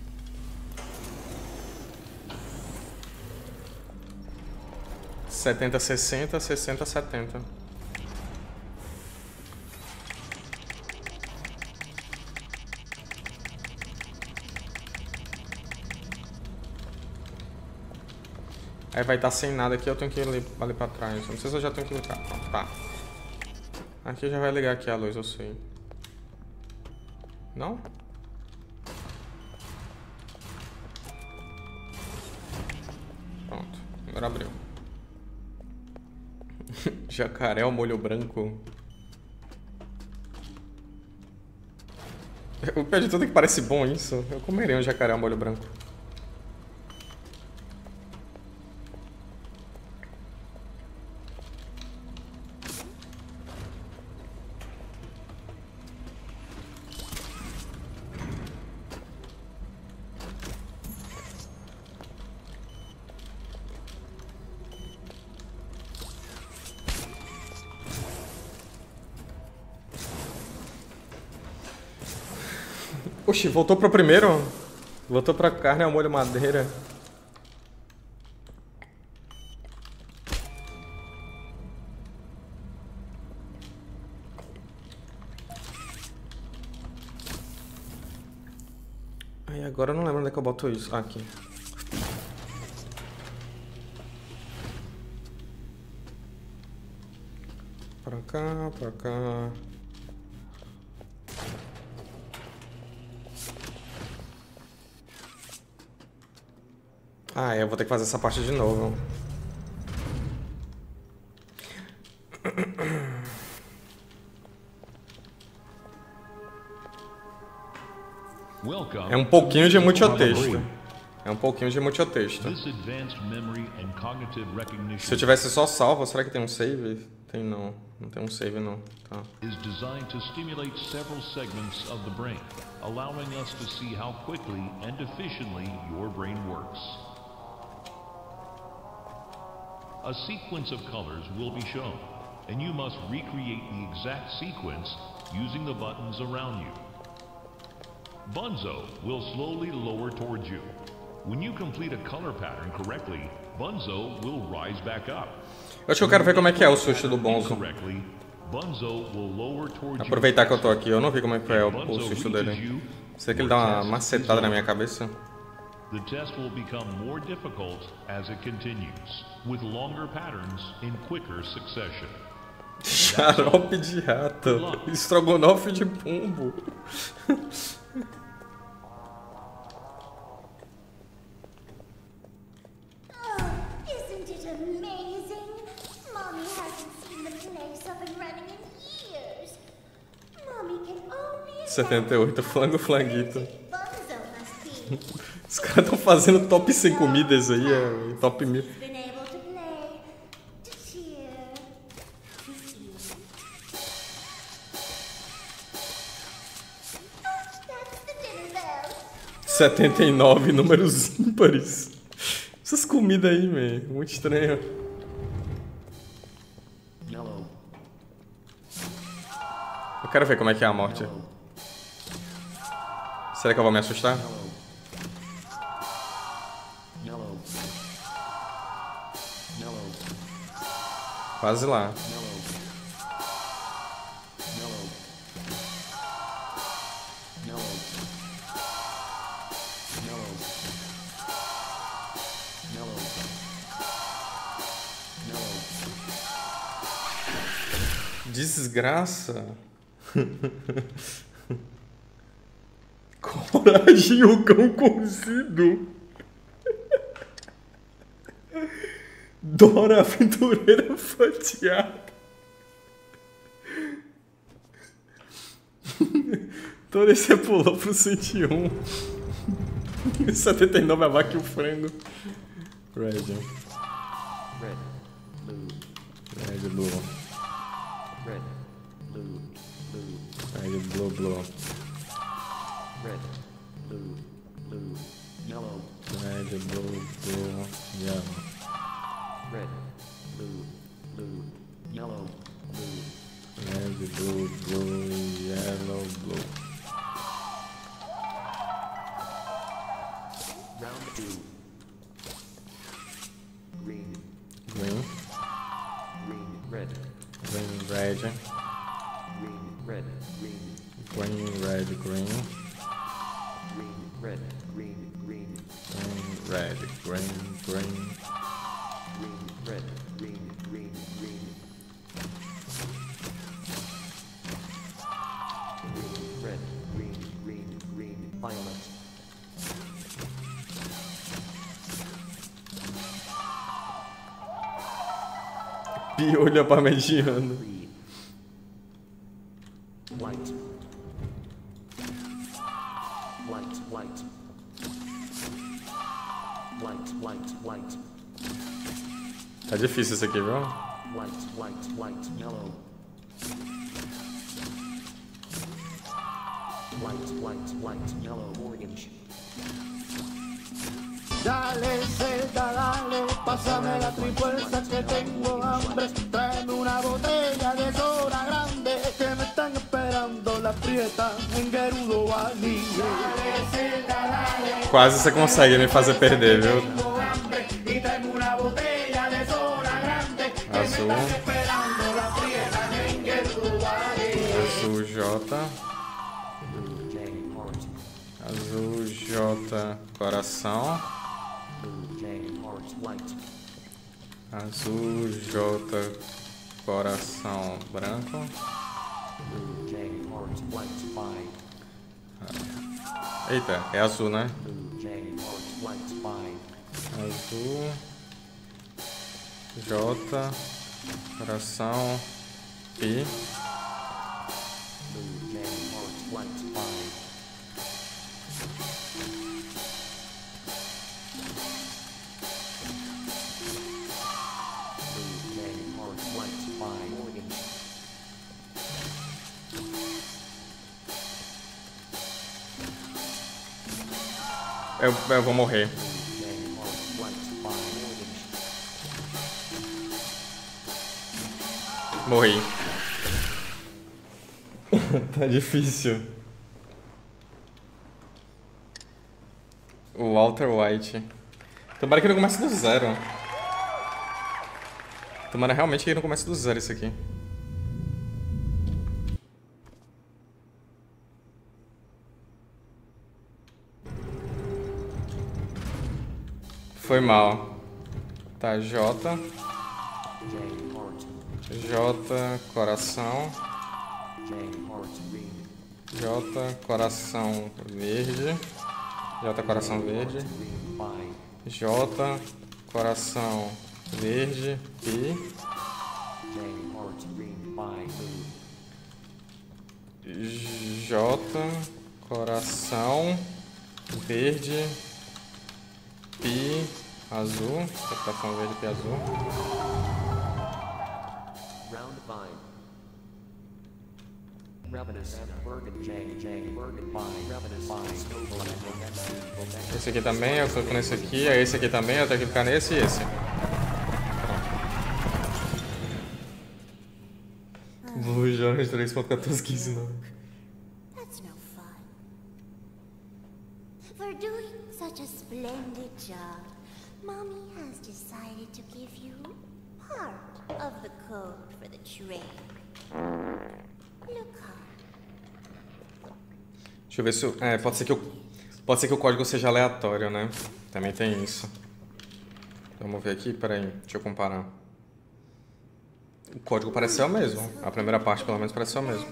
setenta, sessenta, sessenta, setenta. Aí vai estar sem nada aqui, eu tenho que ir ali, ali pra trás. Não sei se eu já tenho que ligar. Tá. Aqui já vai ligar aqui a luz, eu sei. Não? Pronto, agora abriu. Jacaré ao molho branco. O pior de tudo é que parece bom isso. Eu comeria um jacaré ao molho branco. Oxi, voltou pro primeiro? Voltou pra carne ao molho madeira. Aí agora eu não lembro onde é que eu boto isso. Ah, aqui. Pra cá, pra cá. Ah, eu vou ter que fazer essa parte de novo. É um pouquinho de multitexto. É um pouquinho de multitexto. Se eu tivesse só salvo, será que tem um save? Tem não. Não tem um save não. Tá. Is designed to stimulate several segments of the brain, allowing us to see how quickly and efficiently your brain works. A sequence of colors will be shown, and you must recreate the exact sequence using the buttons around you. Bunzo will slowly lower towards you. When you complete a color pattern correctly, Bunzo will rise back up. Eu acho que eu quero ver como é que é o susto do Bonzo. Aproveitar que eu tô aqui, eu não vi como é que é o, o susto dele. Será que ele dá uma macetada na minha cabeça? The test will become more difficult as it continues, with longer patterns in quicker succession. Xarope de rato, estrogonofe de pombo. setenta e oito, flango, flanguito. Os caras estão fazendo top cem comidas aí, é, top mil. setenta e nove, números ímpares. Essas comidas aí, man, muito estranho. Eu quero ver como é que é a morte. Será que eu vou me assustar? Quase lá. Desgraça. Coragem, o cão cozido. Dora Aventureira fatiada. Então esse pulou pro cento e um. setenta e nove a vaca e o frango. Red. Red. Blue. Red, blue. Red. Blue. Blue. Red, blue, blue. Red, blue, blue, yellow. Red, blue, blue, yellow. Red, blue, blue, yellow, blue. Red, blue, blue, yellow, blue. Round two. Green. Green. Green, red. Green, red. Green, red, green. Green, red, green. Green, red, green, green. Green, red, green, green. Green, red, green, green, green. Green, red, green, green, green. Violet. Piolho parmegiano. White. White, white. White, white, white. Tá difícil isso aqui, viu? White, white, white, yellow. White, white, white, yellow, orange. Dale, Zelda, dale, pásame la trifuerza que tengo hambre. Tráeme una botella de soda grande que me están esperando la prieta en Gerudo Valley. Dale, Zelda, dale. Quase você consegue me fazer perder, viu? E tráeme una botella de soda grande que me Azul. están esperando la prieta en Gerudo Valley. Azul J. Azul J coração. Azul J Coração branco. Eita, é azul, né? Azul. J. Coração. Pi. Eu, eu vou morrer. Morri. Tá difícil. O Walter White. Tomara que ele não comece do zero. Tomara realmente que ele não comece do zero isso aqui. Foi mal. Tá, J. J, coração. J, coração verde. J, coração verde. J, coração verde. Pi. J, coração verde. Pi, azul. Coração verde, pi, azul. Esse aqui também, eu clico nesse aqui, é esse aqui também, eu tenho que clicar nesse e esse. Vou jogar nos três ponto quatorze quinze não. That's no fun. For doing such a splendid job, Mommy has decided to give you part of the code for the train. Look up. Deixa eu ver se... Eu, é, pode ser, que eu, pode ser que o código seja aleatório, né? Também tem isso. Vamos ver aqui, peraí, deixa eu comparar. O código parece ser o mesmo. A primeira parte, pelo menos, parece ser o mesmo.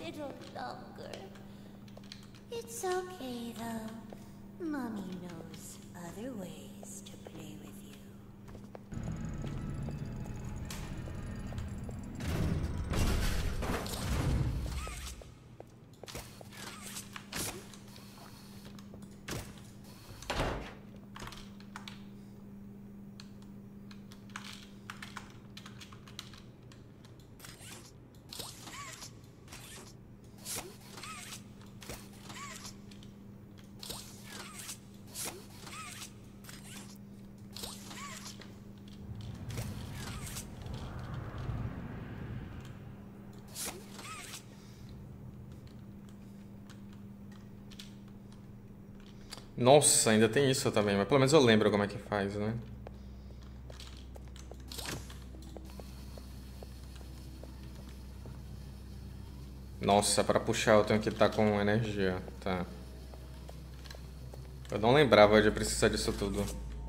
It's okay though. Mommy knows other ways to play with you. Nossa, ainda tem isso também, mas pelo menos eu lembro como é que faz, né? Nossa, para puxar eu tenho que estar com energia, tá. Eu não lembrava de precisar disso tudo.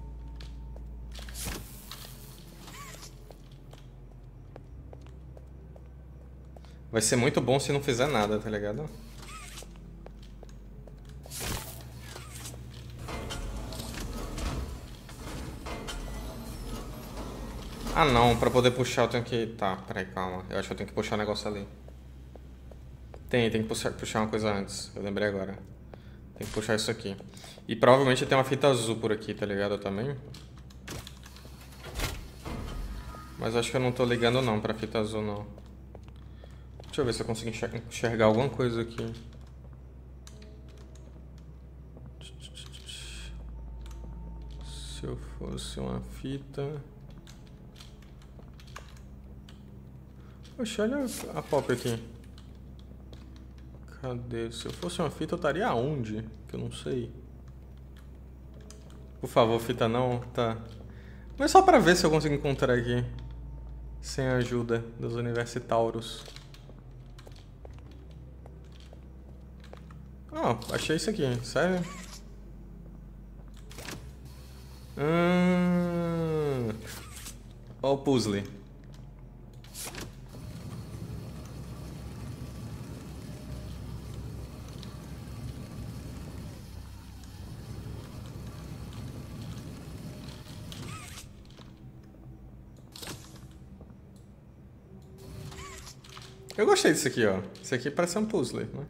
Vai ser muito bom se não fizer nada, tá ligado? Ah não, pra poder puxar eu tenho que... Tá, peraí, calma. Eu acho que eu tenho que puxar o negócio ali. Tem, tem que puxar, puxar uma coisa antes. Eu lembrei agora. Tem que puxar isso aqui. E provavelmente tem uma fita azul por aqui, tá ligado? Também. Mas acho que eu não tô ligando não pra fita azul, não. Deixa eu ver se eu consigo enxergar alguma coisa aqui. Se eu fosse uma fita... Poxa, olha a pop aqui. Cadê? Se eu fosse uma fita, eu estaria aonde? Que eu não sei. Por favor, fita não. Tá. Mas só pra ver se eu consigo encontrar aqui. Sem a ajuda dos Universitauros. Ah, achei isso aqui. Sério? Hum... Ó o puzzle. Eu gostei disso aqui, ó. Isso aqui parece um puzzle, né?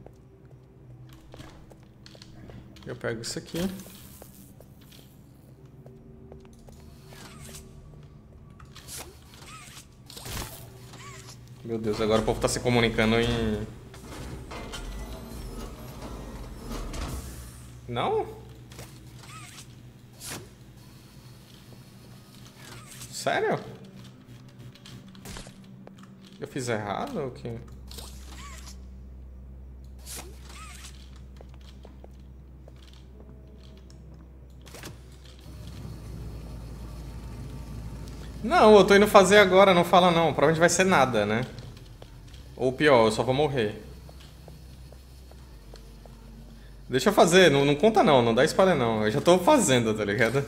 Eu pego isso aqui. Meu Deus, agora o povo tá se comunicando em... Não? Sério? Eu fiz errado ou o quê? Não, eu tô indo fazer agora, não fala não. Provavelmente vai ser nada, né? Ou pior, eu só vou morrer. Deixa eu fazer, não, não conta não, não dá spoiler não. Eu já tô fazendo, tá ligado?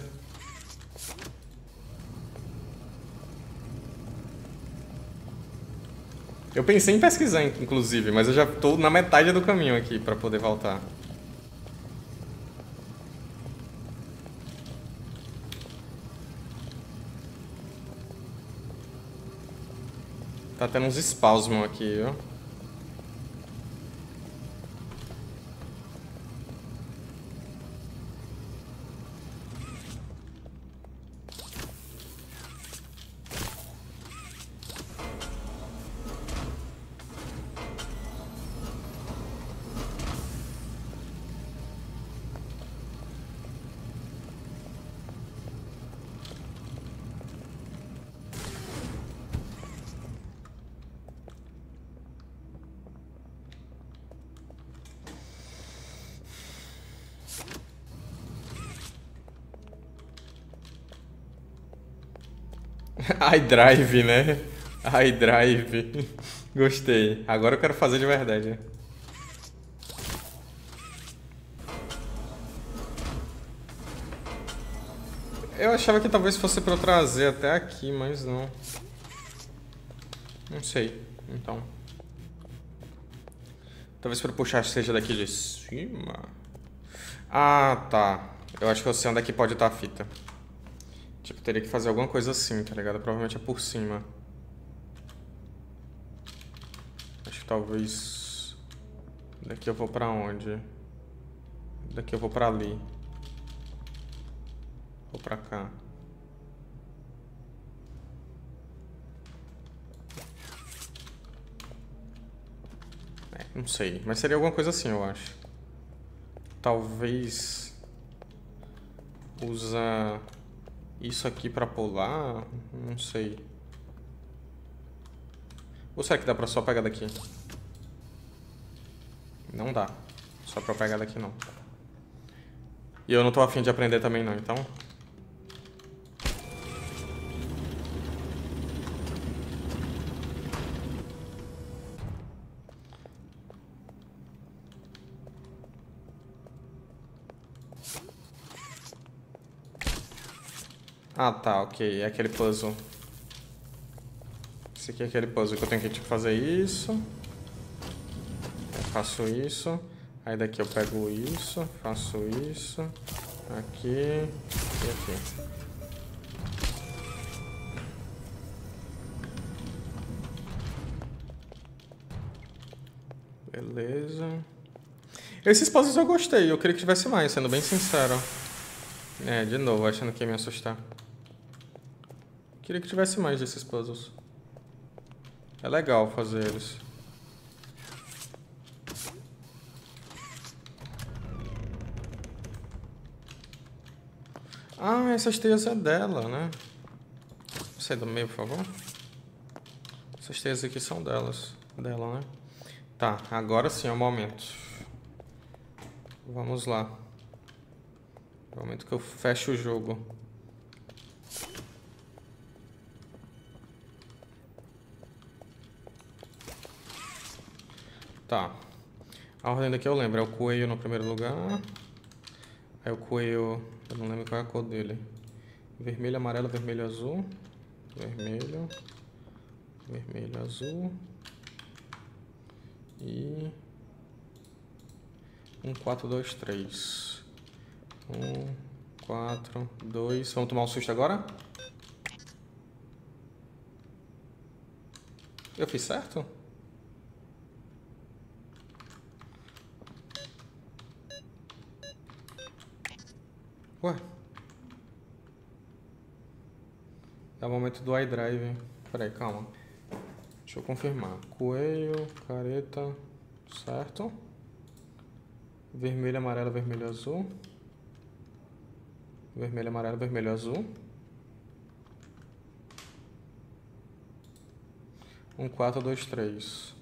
Eu pensei em pesquisar, inclusive, mas eu já tô na metade do caminho aqui pra poder voltar. Tá tendo uns espasmos aqui, viu? iDrive, né? iDrive. Gostei. Agora eu quero fazer de verdade. Eu achava que talvez fosse pra eu trazer até aqui, mas não. Não sei. Então. Talvez pra eu puxar seja daqui de cima. Ah, tá. Eu acho que eu sei onde é que pode estar a fita. Tipo, teria que fazer alguma coisa assim, tá ligado? Provavelmente é por cima. Acho que talvez... Daqui eu vou pra onde? Daqui eu vou pra ali. Vou pra cá. É, não sei. Mas seria alguma coisa assim, eu acho. Talvez... Usar... Isso aqui pra pular? Não sei. Ou será que dá pra só pegar daqui? Não dá. Só pra pegar daqui não. E eu não tô afim de aprender também não, então... Ah, tá, ok. É aquele puzzle. Esse aqui é aquele puzzle que eu tenho que tipo, fazer isso. Eu faço isso. Aí daqui eu pego isso, faço isso. Aqui e aqui. Beleza. Esses puzzles eu gostei. Eu queria que tivesse mais, sendo bem sincero. É, de novo, achando que ia me assustar. Queria que tivesse mais desses puzzles. É legal fazer eles. Ah, essas teias é dela, né? Sai do meio, por favor. Essas teias aqui são delas. Dela, né? Tá, agora sim é o momento. Vamos lá. É o momento que eu fecho o jogo. Tá. A ordem daqui eu lembro. É o coelho no primeiro lugar. Aí o coelho... Eu não lembro qual é a cor dele. Vermelho, amarelo, vermelho, azul. Vermelho. Vermelho, azul. E... Um, quatro, dois, três. Um, quatro, dois... Vamos tomar um susto agora? Eu fiz certo? o momento do iDrive. Pera aí, calma. Deixa eu confirmar. Coelho, careta, certo. Vermelho, amarelo, vermelho, azul. Vermelho, amarelo, vermelho, azul. Um, quatro, dois, três.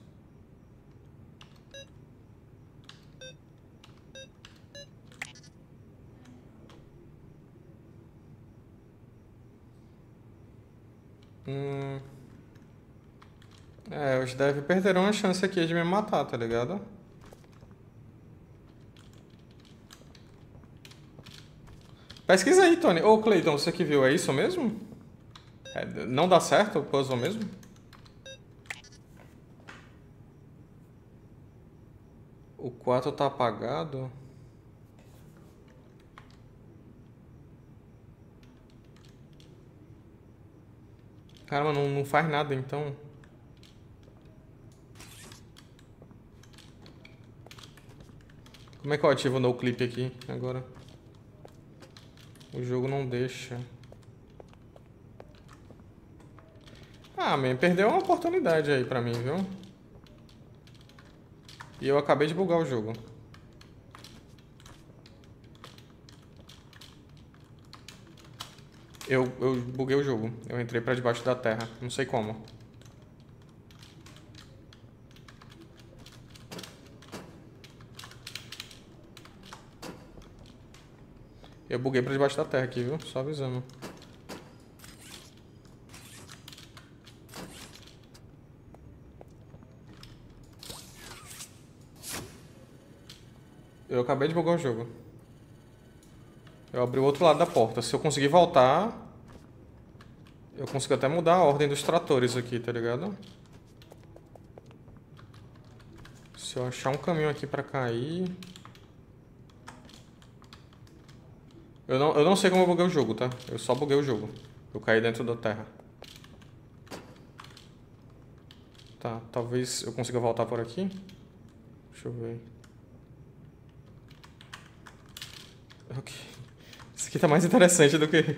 Hum... É, os devs perderam a chance aqui de me matar, tá ligado? Pesquisa aí, Tony. Ô, Cleiton, você que viu, é isso mesmo? É, não dá certo o puzzle mesmo? O quatro tá apagado. Caramba, não, não faz nada então. Como é que eu ativo o noclip aqui agora? O jogo não deixa. Ah, man, perdeu uma oportunidade aí pra mim, viu? E eu acabei de bugar o jogo. Eu, eu buguei o jogo. Eu entrei pra debaixo da terra. Não sei como. Eu buguei pra debaixo da terra aqui, viu? Só avisando. Eu acabei de bugar o jogo. Eu abri o outro lado da porta. Se eu conseguir voltar... Eu consigo até mudar a ordem dos tratores aqui, tá ligado? Se eu achar um caminho aqui pra cair... Eu não, eu não sei como eu buguei o jogo, tá? Eu só buguei o jogo. Eu caí dentro da terra. Tá, talvez eu consiga voltar por aqui. Deixa eu ver. Ok. Isso aqui tá mais interessante do que...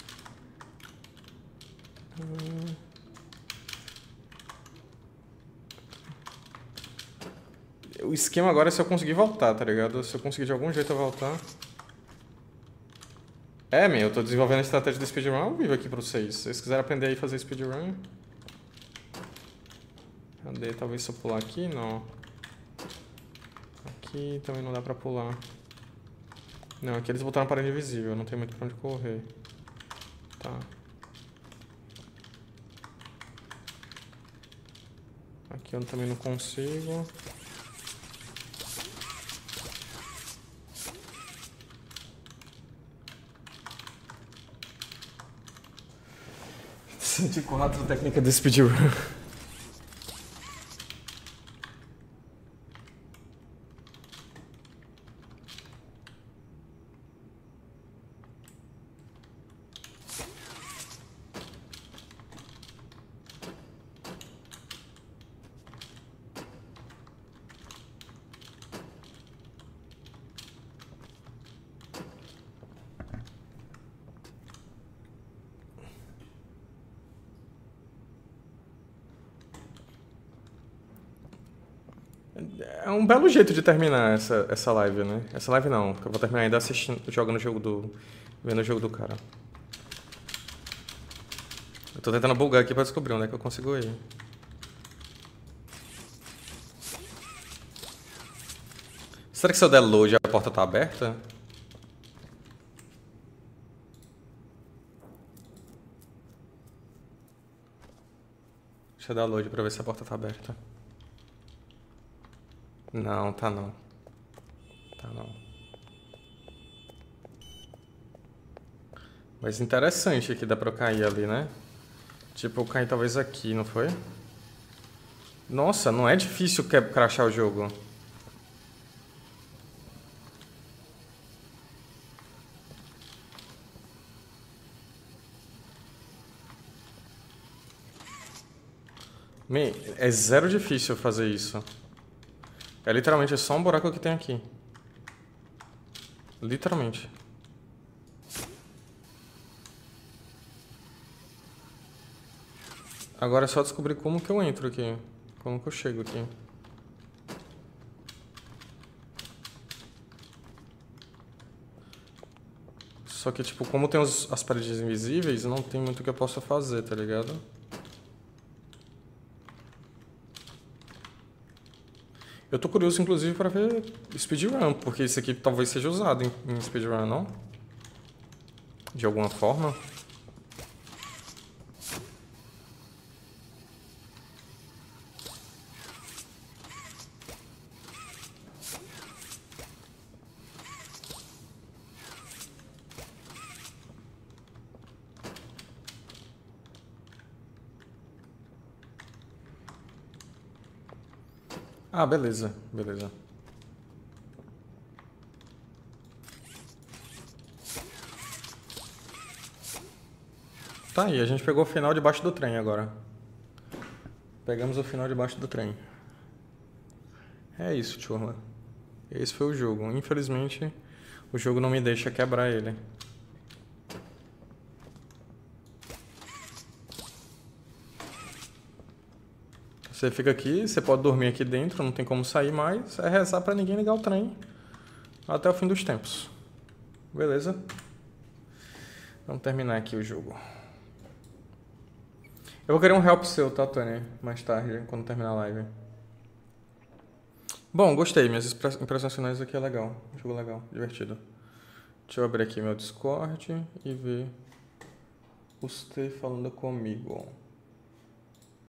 O esquema agora é se eu conseguir voltar, tá ligado? Se eu conseguir de algum jeito eu voltar... É, man, eu tô desenvolvendo a estratégia do speedrun ao vivo aqui pra vocês. Se vocês quiserem aprender aí a fazer speedrun... Cadê? Talvez se eu pular aqui, não. Aqui também não dá pra pular. Não, aqui eles botaram a parede invisível, não tem muito pra onde correr. Tá. Aqui eu também não consigo. cento e quatro, técnica de speedrun. É um belo jeito de terminar essa, essa live, né? Essa live não, que eu vou terminar ainda assistindo, jogando o jogo do... Vendo o jogo do cara. Eu tô tentando bugar aqui pra descobrir onde é que eu consigo ir. Será que se eu der load a porta tá aberta? Deixa eu dar load pra ver se a porta tá aberta. Não, tá não. Tá não. Mas interessante que dá pra eu cair ali, né? Tipo, eu caí talvez aqui, não foi? Nossa, não é difícil crashar o jogo. Man, é zero difícil fazer isso. É literalmente só um buraco que tem aqui. Literalmente. Agora é só descobrir como que eu entro aqui. Como que eu chego aqui. Só que, tipo, como tem os, as paredes invisíveis, não tem muito que eu possa fazer, tá ligado? Eu tô curioso, inclusive, pra ver speedrun, porque isso aqui talvez seja usado em, em speedrun, não? De alguma forma. Ah, beleza, beleza. Tá aí, a gente pegou o final debaixo do trem agora. Pegamos o final debaixo do trem. É isso, turma. Esse foi o jogo. Infelizmente, o jogo não me deixa quebrar ele. Você fica aqui, você pode dormir aqui dentro, não tem como sair mais. É rezar pra ninguém ligar o trem até o fim dos tempos. Beleza? Vamos terminar aqui o jogo. Eu vou querer um help seu, tá, Tony? Mais tarde, quando terminar a live. Bom, gostei. Minhas impressões finais aqui é legal. Jogo legal, divertido. Deixa eu abrir aqui meu Discord e ver você falando comigo.